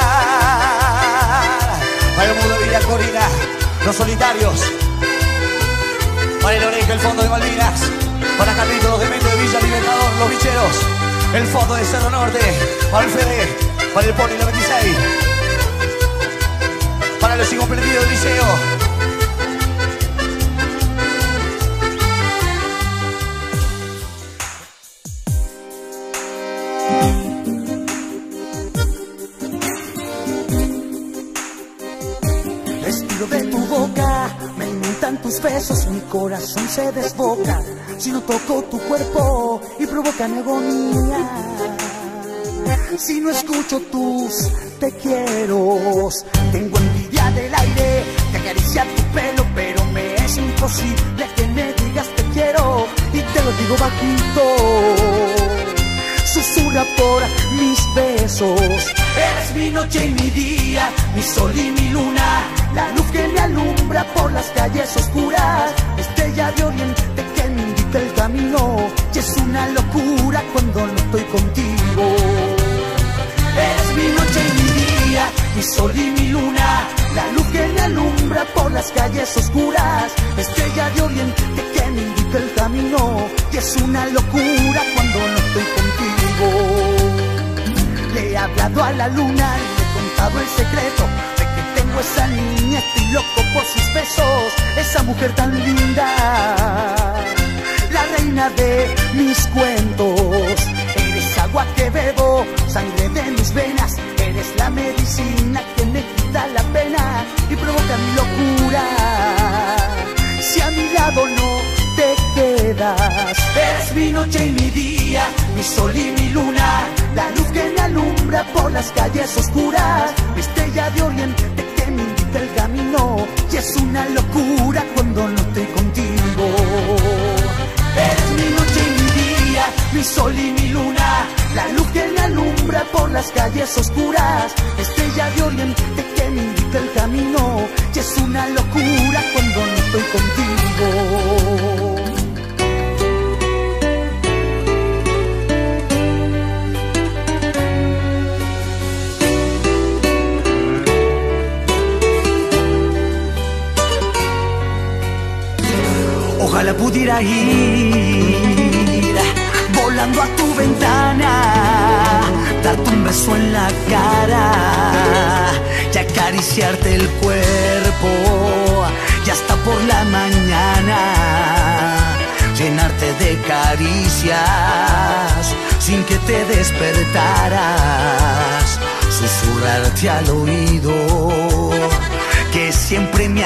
[SPEAKER 2] Para el mundo de Villa Corina, los solitarios. Para el Oreja, el fondo de Malvinas. Para Carlitos, los dementes de Villa Libertador, los bicheros. El fondo de Cerro Norte. Para el Fede, para el Poli, la 26. Para los incomprendidos del liceo.
[SPEAKER 1] Respiro de tu boca, me alimentan tus besos, mi corazón se desboca. Si no toco tu cuerpo y provocan agonía, si no escucho tus te quiero, tengo envidia del aire que acaricia tu pelo, pero me es imposible que me digas te quiero y te lo digo bajito. Susurra por mis besos. Eres mi noche y mi día, mi sol y mi luna, la luz que me alumbra por las calles oscuras, estrella de oriente que me indica el camino. Y es una locura cuando no estoy contigo. Eres mi noche y mi día, mi sol y mi luna, la luz que me alumbra por las calles oscuras, estrella de oriente que me indica el camino. Y es una locura cuando no estoy contigo. Le he hablado a la luna y le he contado el secreto de que tengo esa niña, estoy loco por sus besos, esa mujer tan linda, la reina de mis cuentos. Eres agua que bebo, sangre de mis venas, eres la medicina que me quita la pena y provoca mi locura. Si a mi lado no te quedas, eres mi noche y mi día, mi sol y mi luna, la luz que me alumbra por las calles oscuras, mi estrella de oriente que me indica el camino. Y es una locura cuando no estoy contigo. Eres mi noche y mi día, mi sol y mi luna, la luz que me alumbra por las calles oscuras, estrella de oriente que me indica el camino. Y es una locura cuando no estoy contigo. Ojalá pudiera ir volando a tu ventana, darte un beso en la cara y acariciarte el cuerpo, y hasta por la mañana llenarte de caricias sin que te despertaras, susurrarte al oído que siempre me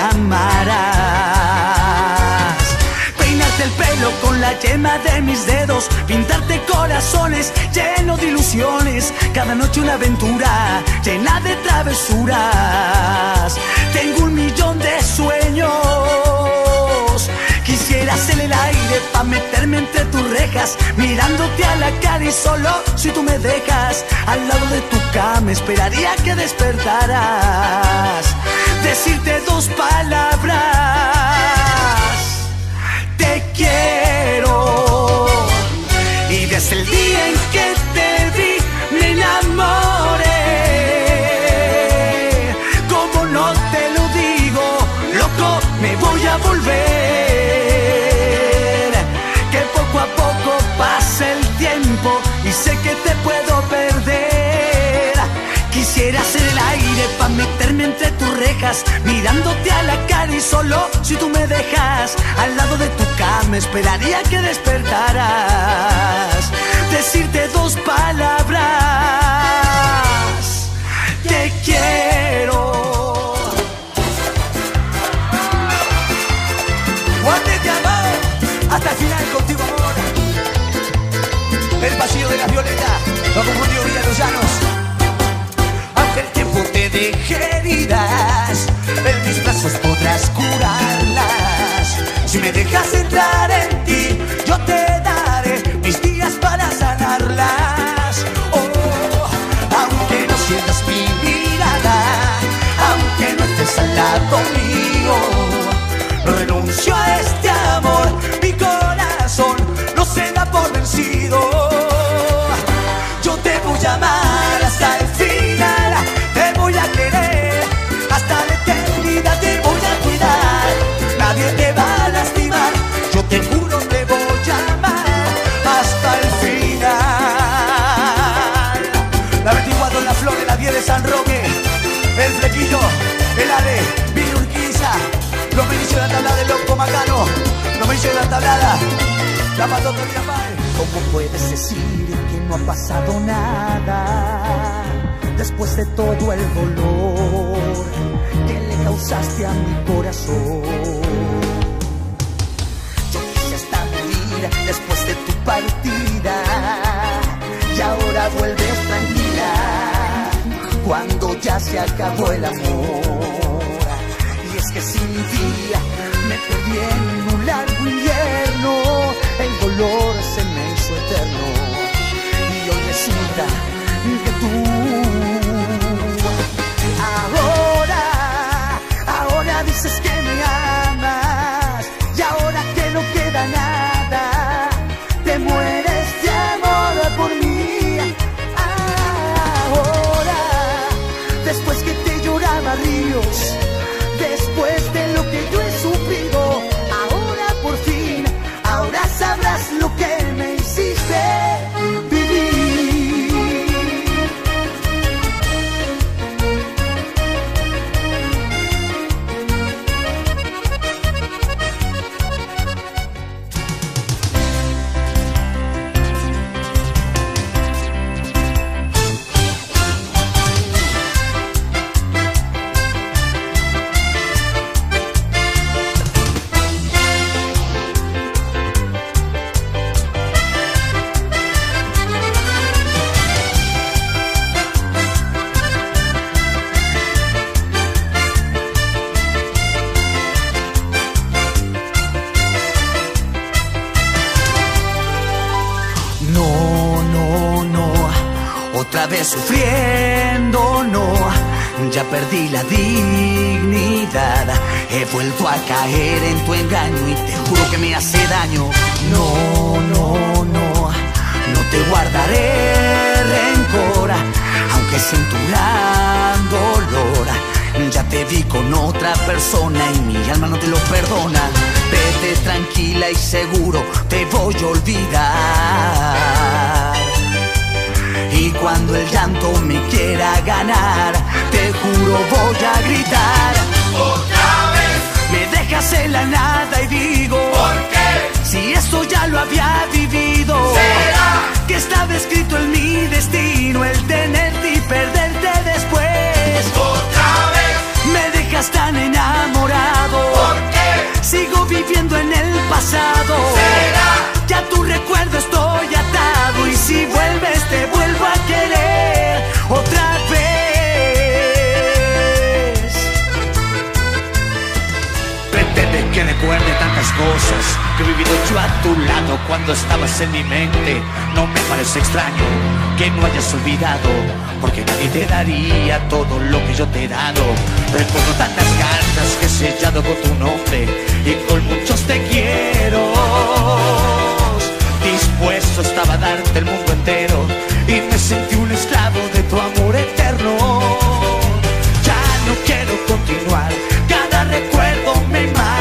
[SPEAKER 1] amarás. Peinarte el pelo con la yema de mis dedos, pintarte corazones llenos de ilusiones, cada noche una aventura llena de travesuras. Tengo 1.000.000 de sueños, quisiera hacer el aire pa' meterme entre tus rejas, mirándote a la cara y solo si tú me dejas al lado de tu cama esperaría que despertaras, decirte 2 palabras: te quiero. Y desde el día en que te vi me enamoré, como no te me voy a volver. Que poco a poco pasa el tiempo y sé que te puedo perder. Quisiera ser el aire pa' meterme entre tus rejas, mirándote a la cara y solo si tú me dejas. Al lado de tu cama esperaría que despertaras, decirte dos palabras: te quiero. Guante te amó hasta el final contigo, amor. El pasillo de las violetas lo confundió Villanos. Aunque el tiempo te deje heridas, en mis brazos podrás curarlas. Si me dejas entrar en ti, yo te daré mis días para sanarlas. Oh, aunque no sientas mi mirada, aunque no estés al lado mío, no renuncio a este amor. Mi corazón no se da por vencido. Yo te voy a amar hasta el final, te voy a querer hasta la eternidad, te voy a cuidar, nadie te va a lastimar. Yo te juro te voy a amar hasta el final. La 24 en la Flor, la 10 de San Roque, el Flequillo, el Ale, Virurquiza, los ministros de la tablada de Loco Macano, los ministros de la tablada, la Patoto y la Pae. ¿Cómo puedes decir que no ha pasado nada después de todo el dolor que le causaste a mi corazón? Yo quise hasta morir después de tu partida y ahora vuelves tranquila cuando ya se acabó el amor. Y es que sin ti me perdí en un largo invierno, el dolor se me hizo eterno y hoy resulta que tú ahora dices que me amas y ahora que no queda nada te mueres de amor por mí. Ahora, después que te lloraba ríos, después de lo que yo he sufrido, ahora por fin, ahora sabrás lo que me hiciste vivir. Otra vez sufriendo, no, ya perdí la dignidad. He vuelto a caer en tu engaño y te juro que me hace daño. No, no, no, no te guardaré rencor, aunque siento un gran dolor. Ya te vi con otra persona y mi alma no te lo perdona. Vete tranquila y seguro te voy a olvidar. Y cuando el llanto me quiera ganar, te juro voy a gritar.
[SPEAKER 5] Otra vez
[SPEAKER 1] Me dejas en la nada y digo,
[SPEAKER 5] ¿por qué?
[SPEAKER 1] si esto ya lo había vivido,
[SPEAKER 5] ¿Será?
[SPEAKER 1] que estaba escrito en mi destino el tenerte y perderte después.
[SPEAKER 5] Otra vez
[SPEAKER 1] Me dejas tan enamorado,
[SPEAKER 5] ¿por qué?
[SPEAKER 1] sigo viviendo en el pasado.
[SPEAKER 5] ¿Será?
[SPEAKER 1] Ya a tu recuerdo estoy atado y si vuelves te vuelvo a querer otra vez.
[SPEAKER 2] Pretende que recuerde tantas cosas que he vivido yo a tu lado cuando estabas en mi mente. No me parece extraño que no hayas olvidado, porque nadie te daría todo lo que yo te he dado. Recuerdo tantas cartas que he sellado con tu nombre y con muchos te quiero. Dispuesto estaba a darte el mundo entero y me sentí un esclavo de tu amor eterno. Ya no quiero continuar, cada recuerdo me mata.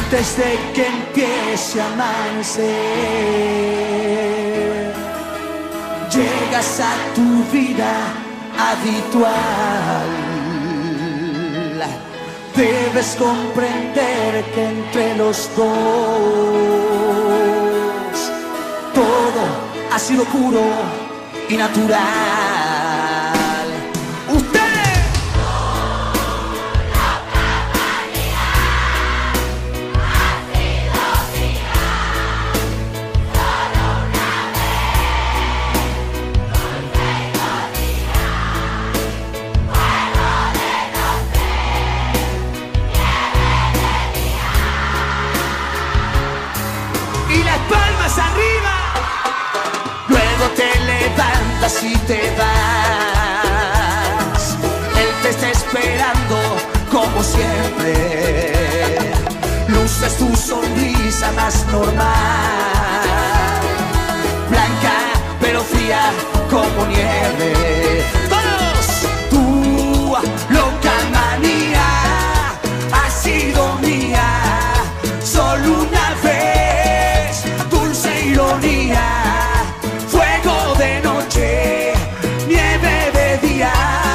[SPEAKER 2] antes de que empiece a amanecer. Llegas a tu vida habitual. Debes comprender que entre los dos todo ha sido puro y natural. Usted si te vas, él te está esperando como siempre. Luces tu sonrisa más normal, blanca pero fría como nieve. Todos, tu loca manía ha sido mía solo una vez. Dulce ironía, fuego de noche, nieve de día.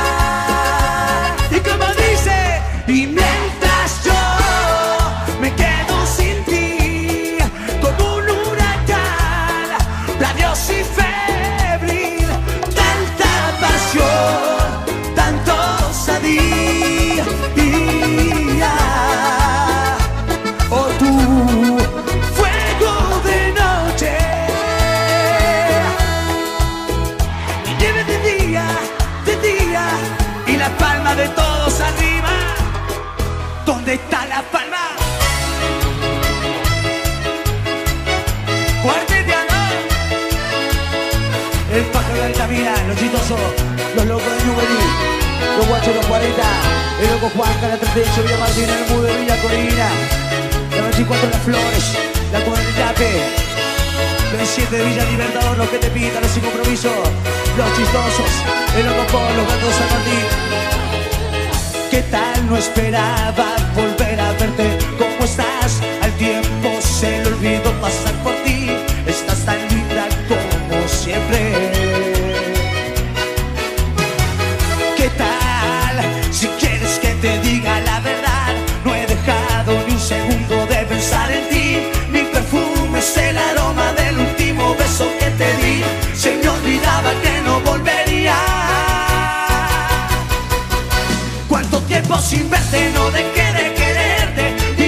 [SPEAKER 2] Y como dice, y mientras yo me quedo sin ti, como un huracán, rabioso y febril, tanta pasión, tanto osadía. Oh, tú, fuego de noche, y la palma de todos arriba. ¿Dónde está la palma? Fuerte de amor. El pájaro de Altamira, los chistosos, los locos de Nubelí, los guachos de los 40, el loco Juanca, la 38, Villa Martín, el Mudo de Villa Colina, la 24 de las Flores, la 4 del Yape, los 7 de Villa Libertador, los que te pintan, los sin compromiso, los chistosos, el loco por los gatos de San Martín. ¿Qué tal? No esperaba volver a verte. ¿Cómo estás? Al tiempo se le olvidó pasar por ti. Estás tan linda como siempre. ¿Qué tal? Si quieres que te diga la verdad, no he dejado ni un segundo de pensar en ti. Mi perfume es el aroma del último beso que te di. Se me olvidaba que no volvería. ¿Cuánto tiempo sin verte? No dejé de quererte.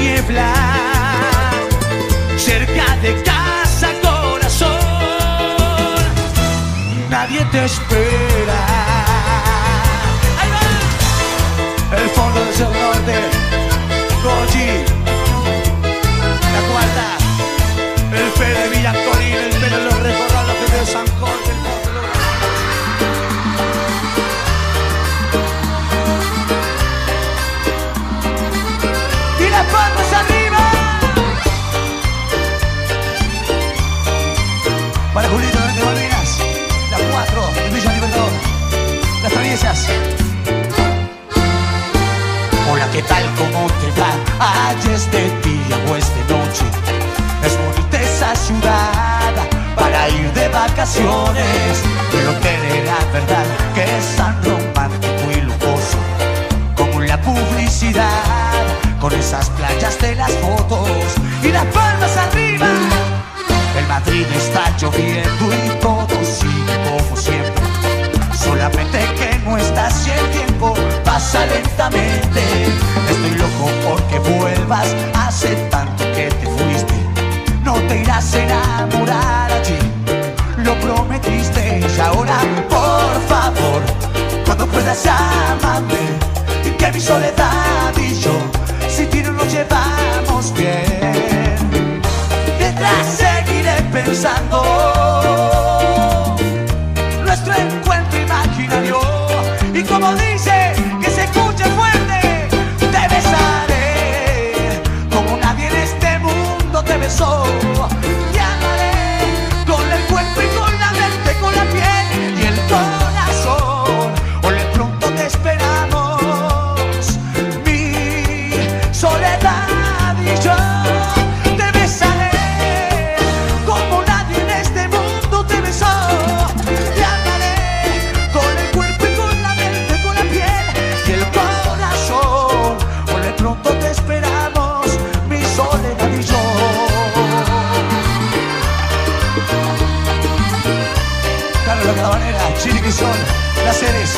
[SPEAKER 1] niebla, cerca de casa, corazón, nadie te espera. Ahí va. El fondo del Cerro Norte, Goji, la cuarta, el Fede Villacolín, el pelo de los recordados, el de San Jorge, el fondo. Y las palmas arriba. Para Julito de Malvinas, las 4, el Villa Libertador, las traviesas. Hola, ¿qué tal? ¿Cómo te va? Ayer es de día o es de noche. Es bonita esa ciudad para ir de vacaciones. Pero te dirá verdad que es tan romántico y lujoso como la publicidad, con esas playas de las fotos y las palmas arriba. En Madrid está lloviendo y todo sigue como siempre, solamente que no estás y el tiempo pasa lentamente. Estoy loco porque vuelvas, hace tanto que te fuiste. No te irás a enamorar allí, lo prometiste. Y ahora, por favor, cuando puedas llámame, que mi soledad y yo, si ti no nos llevamos bien. Mientras seguiré pensando nuestro encuentro imaginario, y como dice, que se escuche fuerte, te besaré como nadie en este mundo te besó. Te amaré con el cuerpo y con la mente, con la piel y el corazón. Hoy de pronto te esperamos, mi soledad y yo. Te besaré como nadie en este mundo te besó. Te amaré con el cuerpo y con la mente, con la piel y el corazón. Hoy de pronto te esperamos, mi soledad y yo. Carlos La Cabanera, Chile Quizón, Las Heres.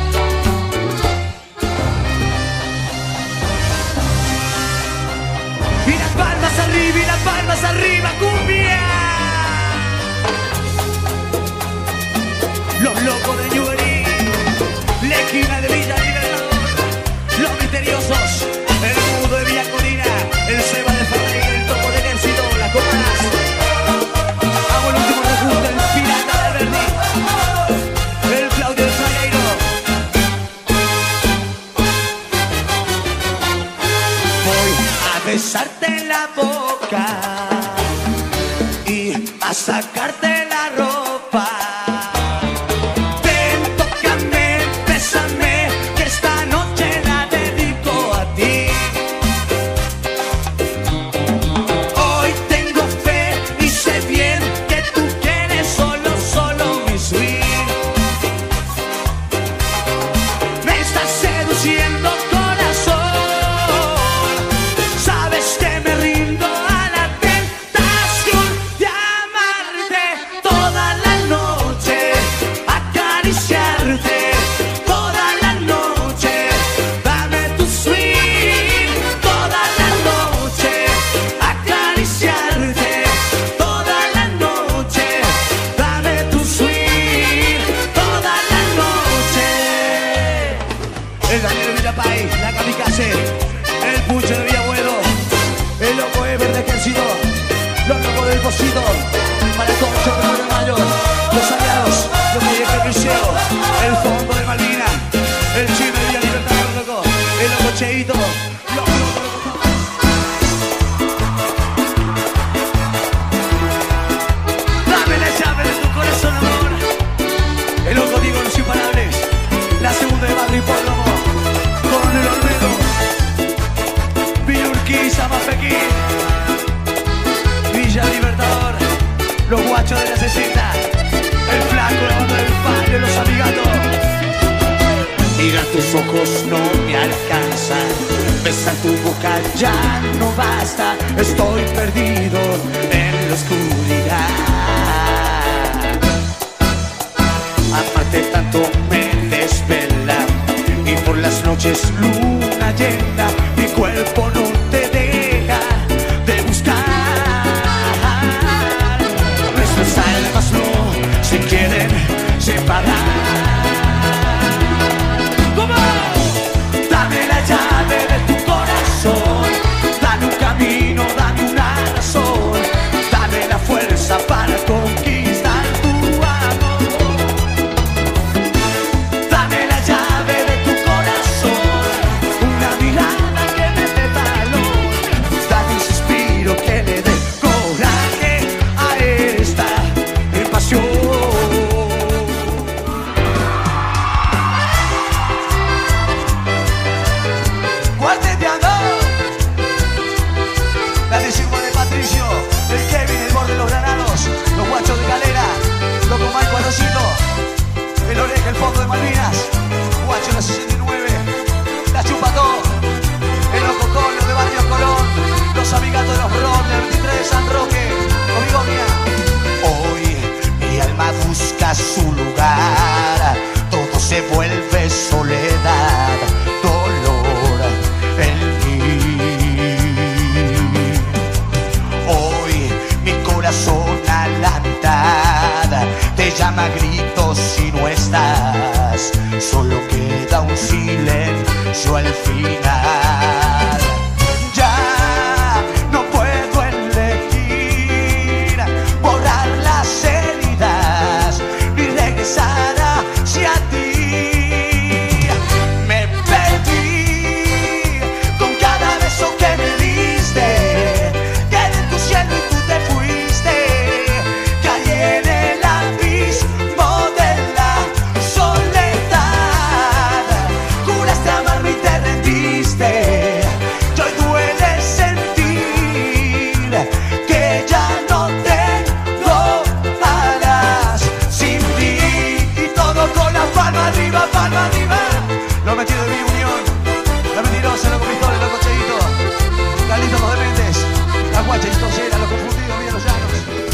[SPEAKER 1] Y las palmas arriba, y las palmas arriba, cumbia. Los locos de Newbery, la esquina de Villa Libertador, los misteriosos, el mudo de Villa Colina, el Seba de Ferreira, el Topo de Ejército, las copas. Hago el último rejuste, el Pirata de Berlín, el Claudio de Fragueiro. Voy a besarte en la boca y a sacarte la ropa. Ven, tócame, bésame, que esta noche la dedico a ti. Hoy tengo fe y sé bien que tú quieres solo mi sweet. Me estás seduciendo, corazón. Sabes que me rindo a la tentación de amarte toda la noche, acariciarte toda la noche. Dame tu sweet toda la noche, acariciarte toda la noche. Dame tu sweet toda la noche. El Daniel Villapay, la Kamikaze, el Pucho de Villabuelo, el loco Ever de Ejército, los locos del Pocito, para Concho de Mayo, los aliados, los Miguel Liceo, el fondo de Malvina, el Chime de Villa Libertador, loco, el loco Cheito, los dame la llave de tu corazón, amor. El loco Diego Los Imparables, la segunda de Barrio Hipódromo, con el Olmedo, Villa Urquiza, Mafequín, Villa Libertador, los guachos de la 60, el flaco, la banda del Paño, los amigatos. Mira, tus ojos no me alcanzan, besar tu boca ya no basta. Estoy perdido en la oscuridad. Amarte tanto me desvela, y por las noches luna llena mi cuerpo no te deja San Roque, conmigo mía. Hoy mi alma busca su lugar, todo se vuelve soledad, dolor en mí. Hoy mi corazón a la mitad te llama a gritos y no estás, solo queda un silencio al final. Ya no puedo elegir borrar las heridas ni regresar hacia ti. Me perdí con cada beso que me diste, quedé en tu cielo y tú te fuiste, caí en el abismo de la soledad, juraste amarme y te rendiste, y hoy duele sentir que ya no tengo alas sin ti, y todo con la palma arriba, palma arriba. Lo metido en mi unión, la mentirosa, los pistoles, los cocheitos, Carlitos, los dementes, la guacha historiera, los confundidos, mira los llanos.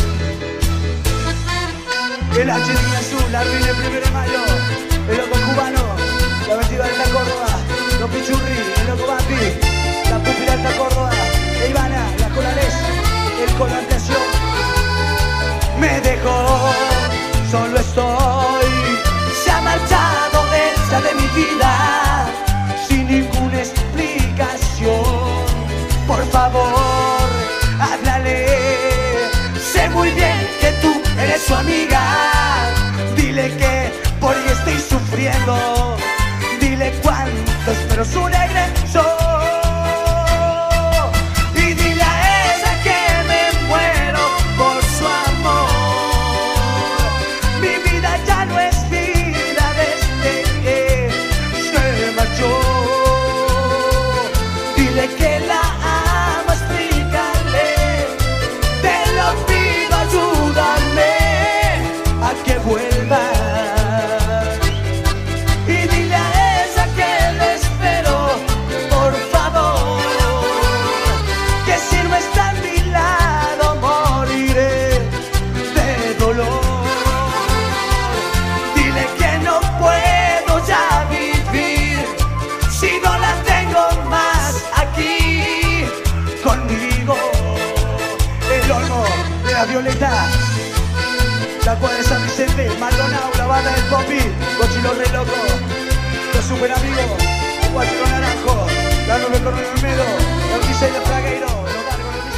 [SPEAKER 1] El HD azul, la ruina el 1 de mayo, el loco cubano, la vestida de Alta Córdoba, los pichurri, el loco Bambi, la pupila Alta Córdoba, Ivana, la Colales, el Colantación. Me dejó, solo estoy, se ha marchado ella de mi vida, sin ninguna explicación. Por favor, háblale, sé muy bien que tú eres su amiga, dile que por ella estoy sufriendo, dile cuánto espero su regreso, y dile a ella que me muero por su amor. Mi vida ya no es vida desde que se marchó, dile que la amo, explícale, te lo pido, ayúdame a que vuelva. Y dile a ella que le espero, por favor, que si no está a mi lado moriré de dolor. Dile que no puedo ya vivir si no la tengo más aquí conmigo. El horno de la Violeta, la cuadra de San Vicente, Maldonado, la banda del Popi, Cochilo Re Loco, los super amigos, Guachilo Naranjo, la nube Coronel Olmedo, el diseño Fragueiro, los barcos los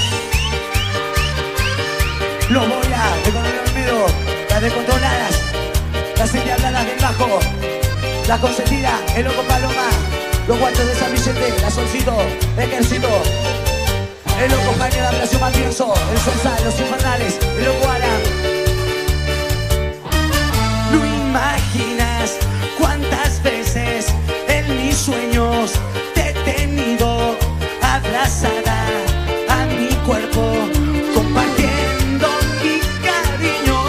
[SPEAKER 1] viciosos, los Boya de Coronel Olmedo, las descontroladas, las endiabladas del Bajo, la consentida, el loco Paloma, los guachos de San Vicente, la Solcito, Ejército, el loco Jaime de Abracio Matienzo, el Sonsal, los Infernales, el loco Alan. No imaginas cuántas veces en mis sueños te he tenido abrazada a mi cuerpo, compartiendo mi cariño.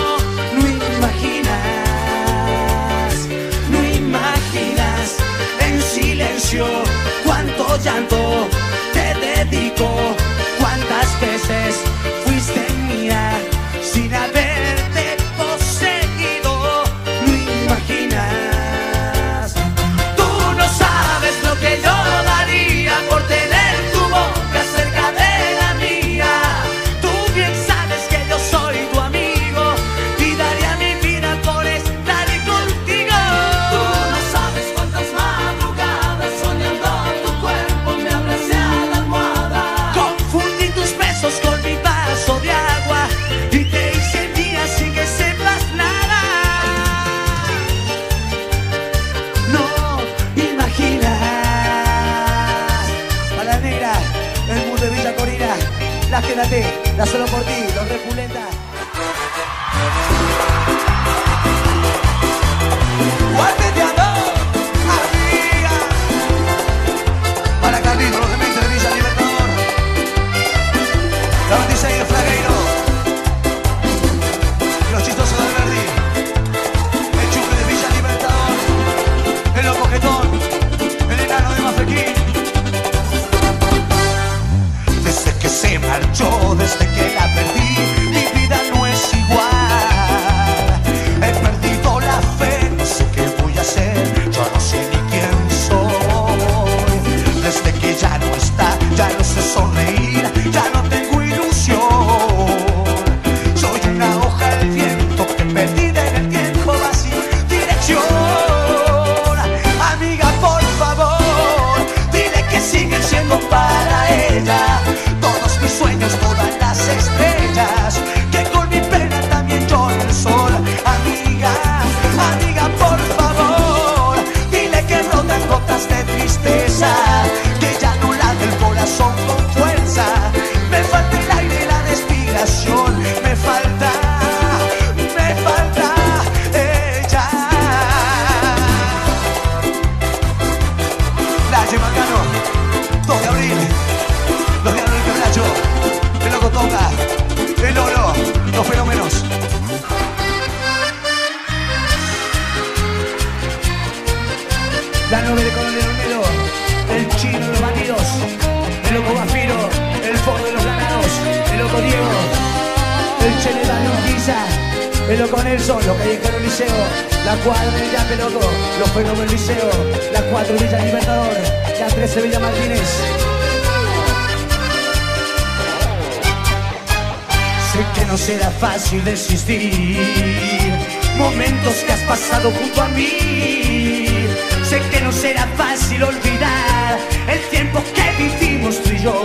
[SPEAKER 1] No imaginas en silencio cuánto llanto te dedico, cuántas veces fuiste mía sin haberte poseído. No imaginas, tú no sabes lo que yo daría por tener tu boca cerca de la mía. Tú bien sabes que yo soy tu amigo y daría mi vida por estar contigo. Tú no sabes cuántas madrugadas soñando tu cuerpo me abracé a la almohada. Confundí tus besos con mi vaso de agua y te hice mía sin que sepas nada. No imaginas. Para la negra, el mundo de Villa Corina, la quédate, la solo por ti, los Repulenta. ¡Guardeteando! ¡Amiga! Para Carlitos, los dementes de Villa Libertador, la 26 de Fragueiro, los chistosos de Verdi, el chupe de Villa Libertador, el loco Getón, el enano de Mafequín. Desde que se marchó de este
[SPEAKER 2] el loco Nelson, los callejeros Liceo, la cuadra del Yape Loco, los fenómenos Liceo, la 4 Villa Libertador, la 13 Villa Martínez. Sé que no será fácil desistir, momentos que has pasado junto a mí. Sé que no será fácil olvidar el tiempo que vivimos tú y yo,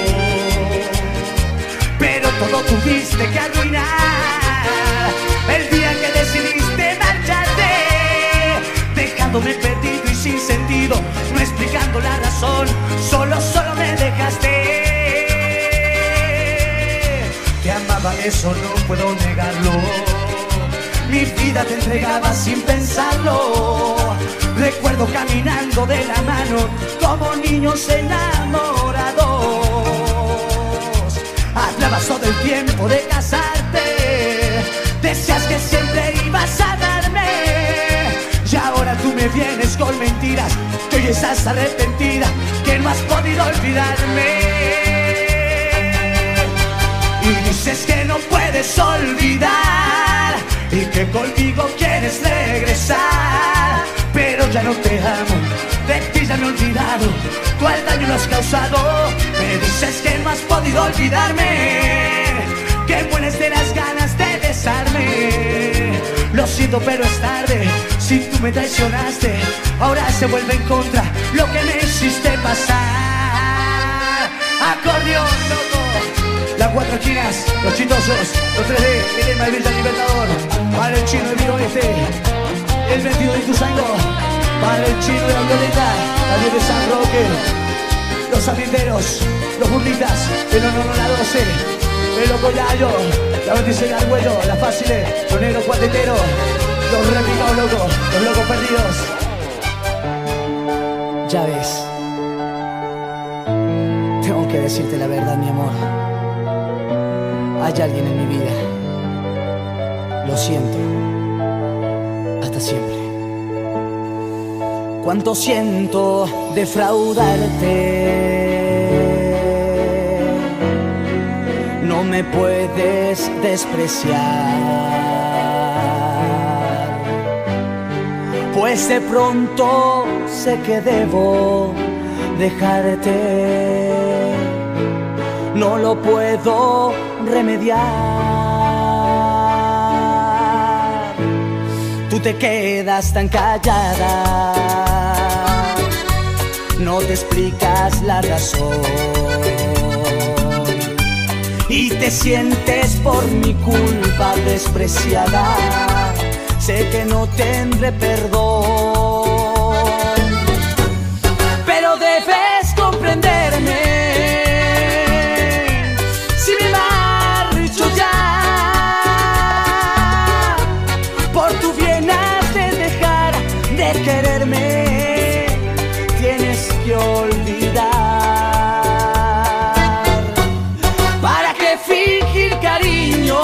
[SPEAKER 2] pero todo tuviste que arruinar el día que decidiste marcharte, dejándome perdido y sin sentido, no explicando la razón, solo me dejaste. Te amaba, eso no puedo negarlo, mi vida te entregaba sin pensarlo. Recuerdo caminando de la mano como niños enamorados. Hablabas todo el tiempo de casarte, decías que siempre ibas a darme, y ahora tú me vienes con mentiras, que hoy estás arrepentida, que no has podido olvidarme. Y dices que no puedes olvidar y que conmigo quieres regresar, pero ya no te amo, de ti ya me he olvidado, tú el daño lo has causado. Me dices que no has podido olvidarme, que mueres de las ganas de besarme. Lo siento pero es tarde, si tú me traicionaste, ahora se vuelve en contra lo que me hiciste pasar. Acordeón loco, las 4 esquinas, los chitosos, los 3D, el lema de Villa Libertador, para el chino de Vigo Este, el 22 de Ituzaingó, para el chino de la Violeta, la 10 de San Roque, los ambienteros, los burlitas, el honor a la 12, el loco Yayo, la 26 de Argüello, la Fáciles, los negros cuateteros, los replicados locos, los locos perdidos. Ya ves, tengo que decirte la verdad, mi amor. Hay alguien en mi vida. Lo siento. Hasta siempre. Cuánto siento defraudarte. No me puedes despreciar, pues de pronto sé que debo dejarte. No lo puedo remediar. Tú te quedas tan callada, no te explicas la razón y te sientes por mi culpa despreciada. Sé que no tendré perdón, pero debes comprenderme. Quererme tienes que olvidar. ¿Para qué fingir cariño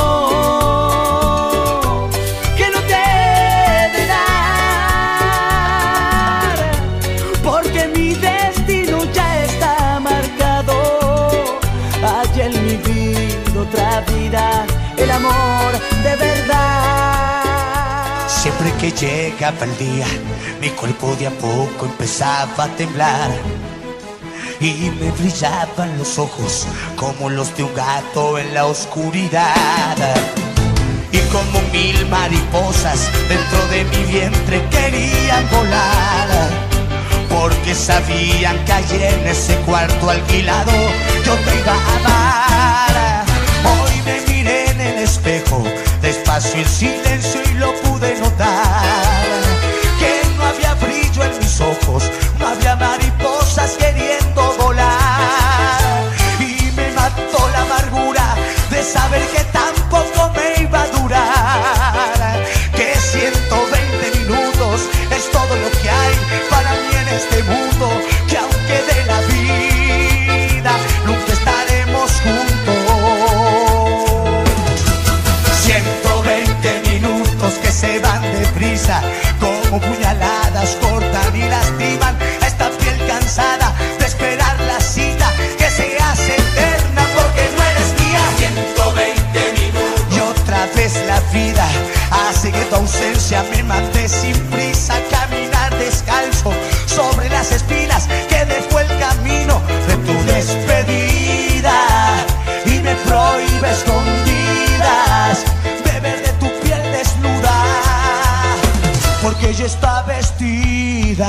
[SPEAKER 2] que no te he de dar? Porque mi destino ya está marcado. Hay en mi vida otra vida, el amor de verdad.
[SPEAKER 1] Siempre que llegaba el día, mi cuerpo de a poco empezaba a temblar y me brillaban los ojos como los de un gato en la oscuridad. Y como 1000 mariposas dentro de mi vientre querían volar, porque sabían que allí en ese cuarto alquilado yo te iba a amar. Hoy me miré en el espejo, despacio en silencio, y lo pude notar, que no había brillo en mis ojos, no había mariposas queriendo volar. Y me mató la amargura de saber que tampoco me iba a durar, que 120 minutos es todo lo que hay para mí en este mundo, que aunque de la vida nunca estaremos juntos. 120 minutos
[SPEAKER 2] Ya me mandé sin prisa a caminar descalzo sobre las espinas que dejó el camino de tu despedida, y me prohíbe escondidas beber de tu piel desnuda, porque ella está vestida.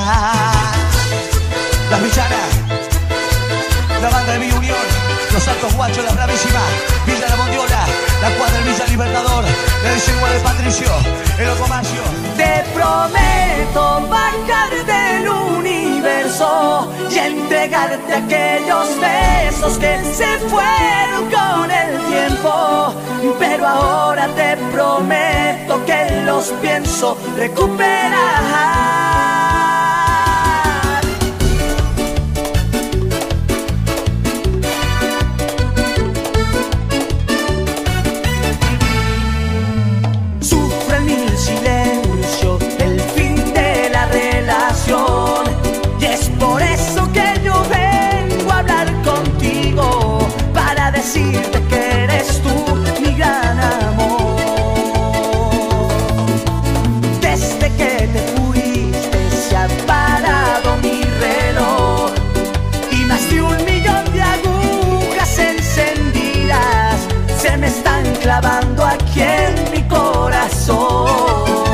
[SPEAKER 2] La villana, la banda de mi unión, los altos guachos, la bravísima, Villa La Bondiola, la cuadra del Villa Libertador, el Sigua de Patricio, el Ocomacio.
[SPEAKER 1] Te prometo bajar del universo y entregarte aquellos besos que se fueron con el tiempo, pero ahora te prometo que los pienso recuperar. Y es por eso que yo vengo a hablar contigo, para decirte que eres tú mi gran amor. Desde que te fuiste se ha parado mi reloj, y más de 1.000.000 de agujas encendidas se me están clavando aquí en mi corazón.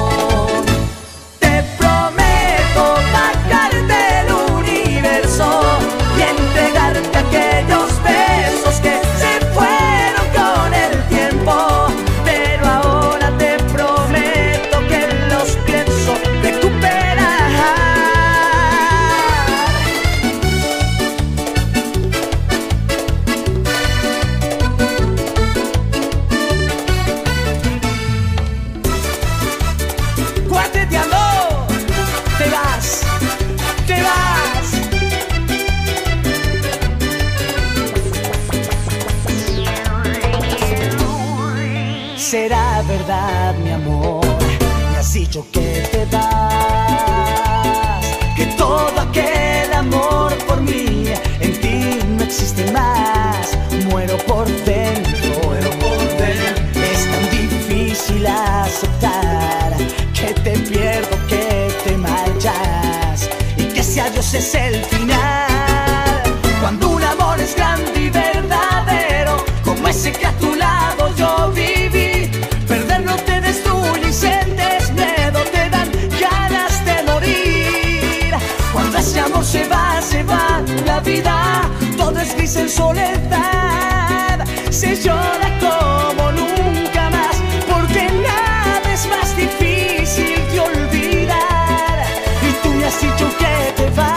[SPEAKER 1] Será verdad, mi amor, me has dicho que te vas, que todo aquel amor por mí en ti no existe más. Muero por dentro, muero por dentro. Es tan difícil aceptar que te pierdo, que te marchas y que ese adiós es el final. Cuando un amor es grande y verdadero, como ese que a tu lado yo viví, perderlo te destruye y sientes miedo, te dan ganas de morir. Cuando ese amor se va la vida, todo es gris en soledad. Se llora como nunca más, porque nada es más difícil de olvidar. Y tú me has dicho que te vas.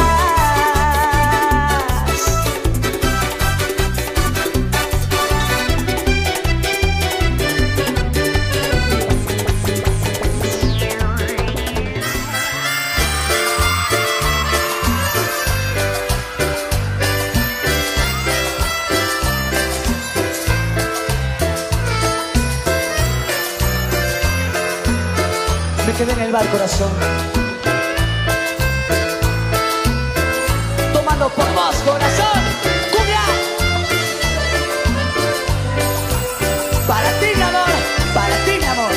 [SPEAKER 1] Me quedé en el bar, corazón, tomando por vos, corazón. ¡Cumbia! Para ti, mi amor, para ti, mi amor.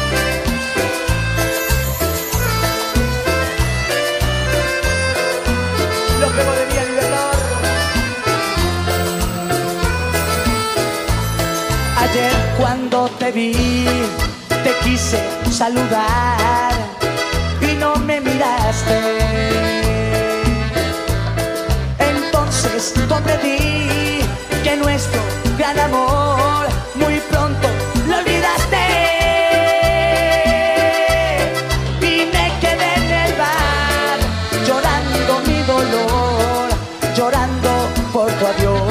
[SPEAKER 1] Lo que vos debías, Libertador. Ayer cuando te vi, te quise saludar y no me miraste. Entonces comprendí que nuestro gran amor muy pronto lo olvidaste. Y me quedé en el bar llorando mi dolor, llorando por tu adiós.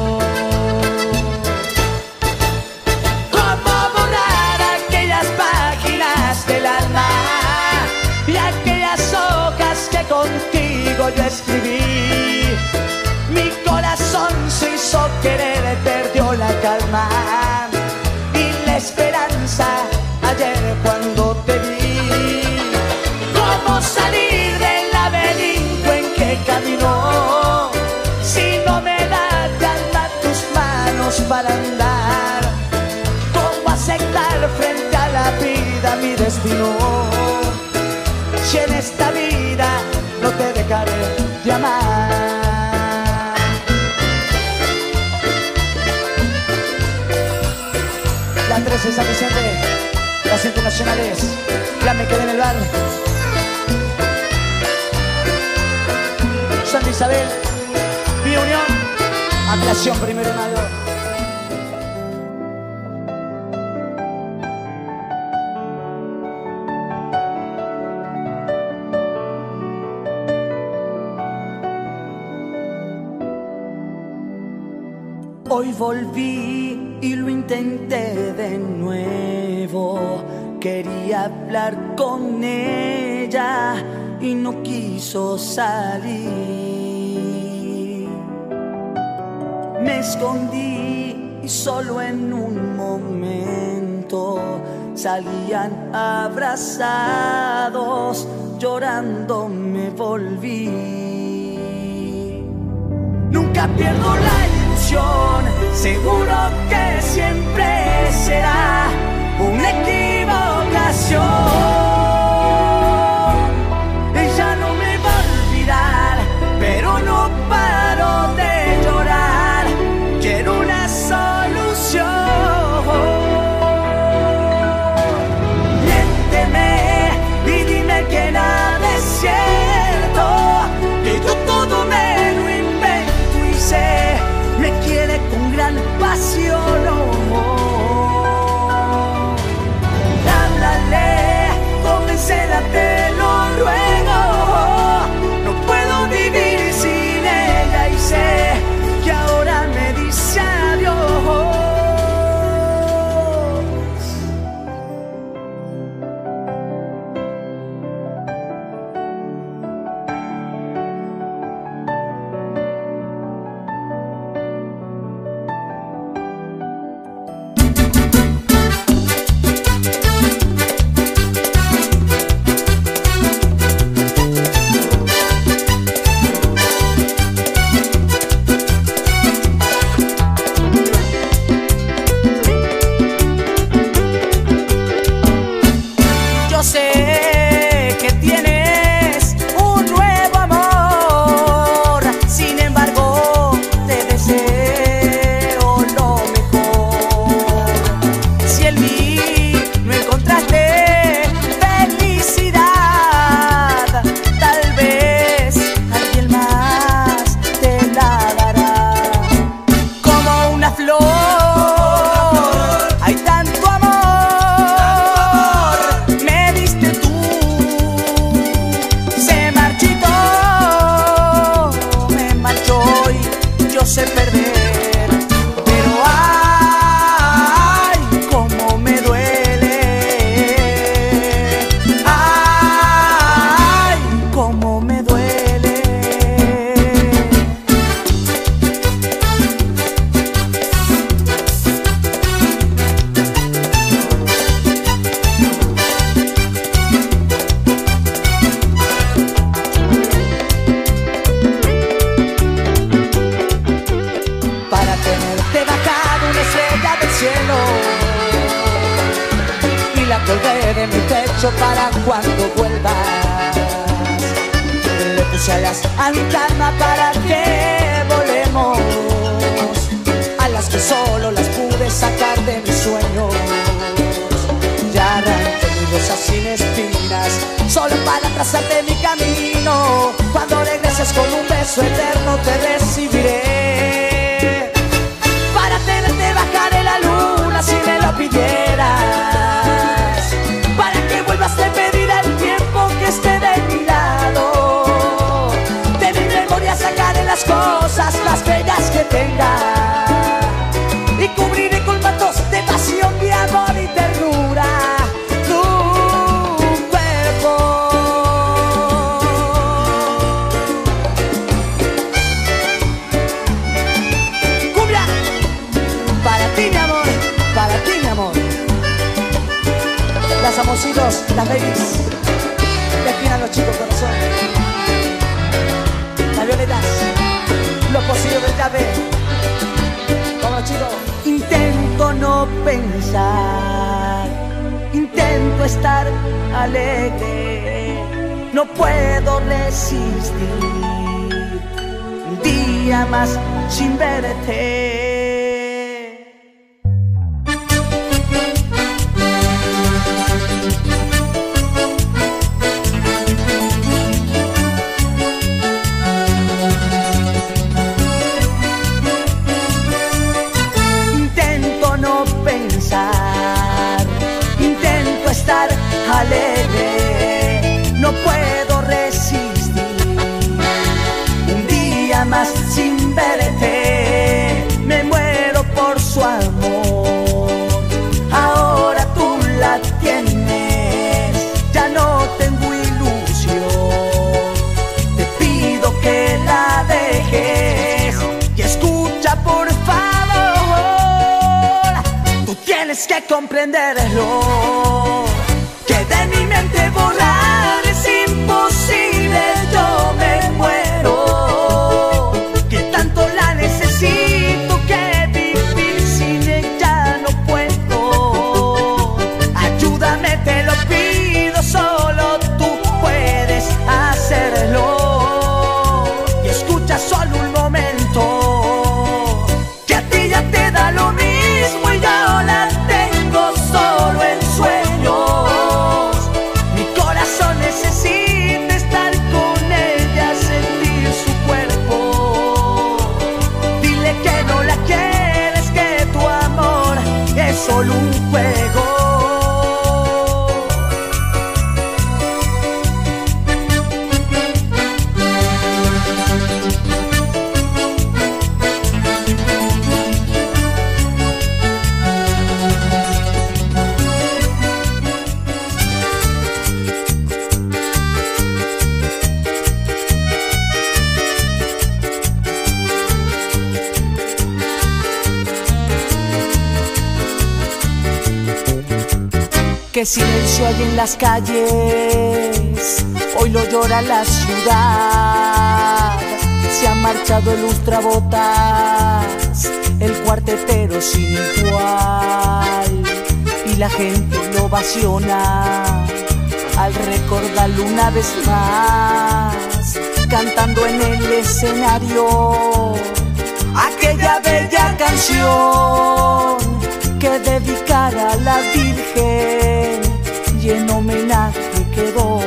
[SPEAKER 1] Contigo yo escribí, mi corazón se hizo querer, perdió la calma y la esperanza ayer cuando te vi. ¿Cómo salir del laberinto en que camino si no me da calma tus manos para andar? ¿Cómo aceptar frente a la vida mi destino? dejaré de amar. La 13 San Vicente, las internacionales, ya me quedé en el bar. Santa Isabel, mi unión, ampliación 1 de mayo. Hoy volví y lo intenté de nuevo. Quería hablar con ella y no quiso salir. Me escondí y solo en un momento salían abrazados, llorando me volví. Nunca pierdo la ilusión, seguro que siempre será una equivocación. Ella no me va a olvidar, pero no paro de llorar. Quiero una solución. Miénteme y dime que nada es cierto, que yo todo me lo invento y sé, me quiere con gran pasión. Háblale, convéncela, te lo ruego. No puedo vivir sin ella y sé que ahora me dice adiós.
[SPEAKER 2] De mi pecho para cuando vuelvas. Le puse alas a mi cama para que volemos, alas que solo las pude sacar de mis sueños. Ya arranqué mi rosa sin espinas, solo para trazarte mi camino. Cuando regreses con un beso eterno te recibiré. Para tenerte bajaré la luna si me lo pidieras. Te pediré el tiempo que esté de mi lado. De mi memoria sacaré las cosas más bellas que tenga y cubriré con mantos de pasión, de amor y ternura tu cuerpo. Cumbia, para ti mi amor, para ti mi amor. Las amorcitos, las babies, definan los chicos corazón. Las violetas, los pocillos del llave. Vamos chicos.
[SPEAKER 1] Intento no pensar, intento estar alegre, no puedo resistir un día más sin verte. Intento no pensar, intento estar alegre, no puedo resistir un día más sin verte. Me muero por su amor, ahora tú la tienes, ya no tengo ilusión. Te pido que la dejes y escucha por favor. Tú tienes que comprenderlo, que de mi mente borrar es imposible. Yo me muero, que tanto la necesito, que vivir sin ella no puedo. Ayúdame, te lo pido, solo tú puedes hacerlo. Y escucha solo un momento, que a ti ya te da lo mismo y yo la tengo solo en sueños. Mi corazón necesita estar con ella, sentir su cuerpo. Dile que no la quieres, que tu amor es solo un juego. Qué silencio hay en las calles, hoy lo llora la ciudad. Se ha marchado el lustrabotas, el cuartetero sin igual, y la gente lo ovaciona al recordarlo una vez más, cantando en el escenario aquella bella canción que dedicara a la Virgen y en homenaje quedó.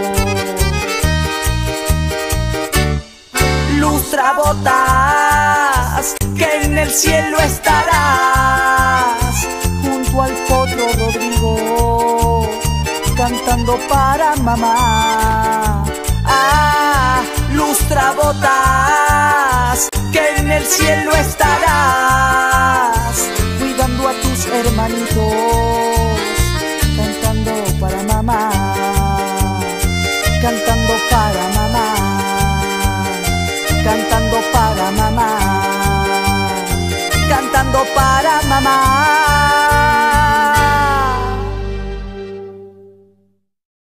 [SPEAKER 1] Lustrabotas, que en el cielo estarás junto al potro Rodrigo, cantando para mamá. Ah, lustrabotas, que en el cielo estarás cuidando a tus hermanitos, cantando para mamá, cantando para mamá, cantando para mamá, cantando para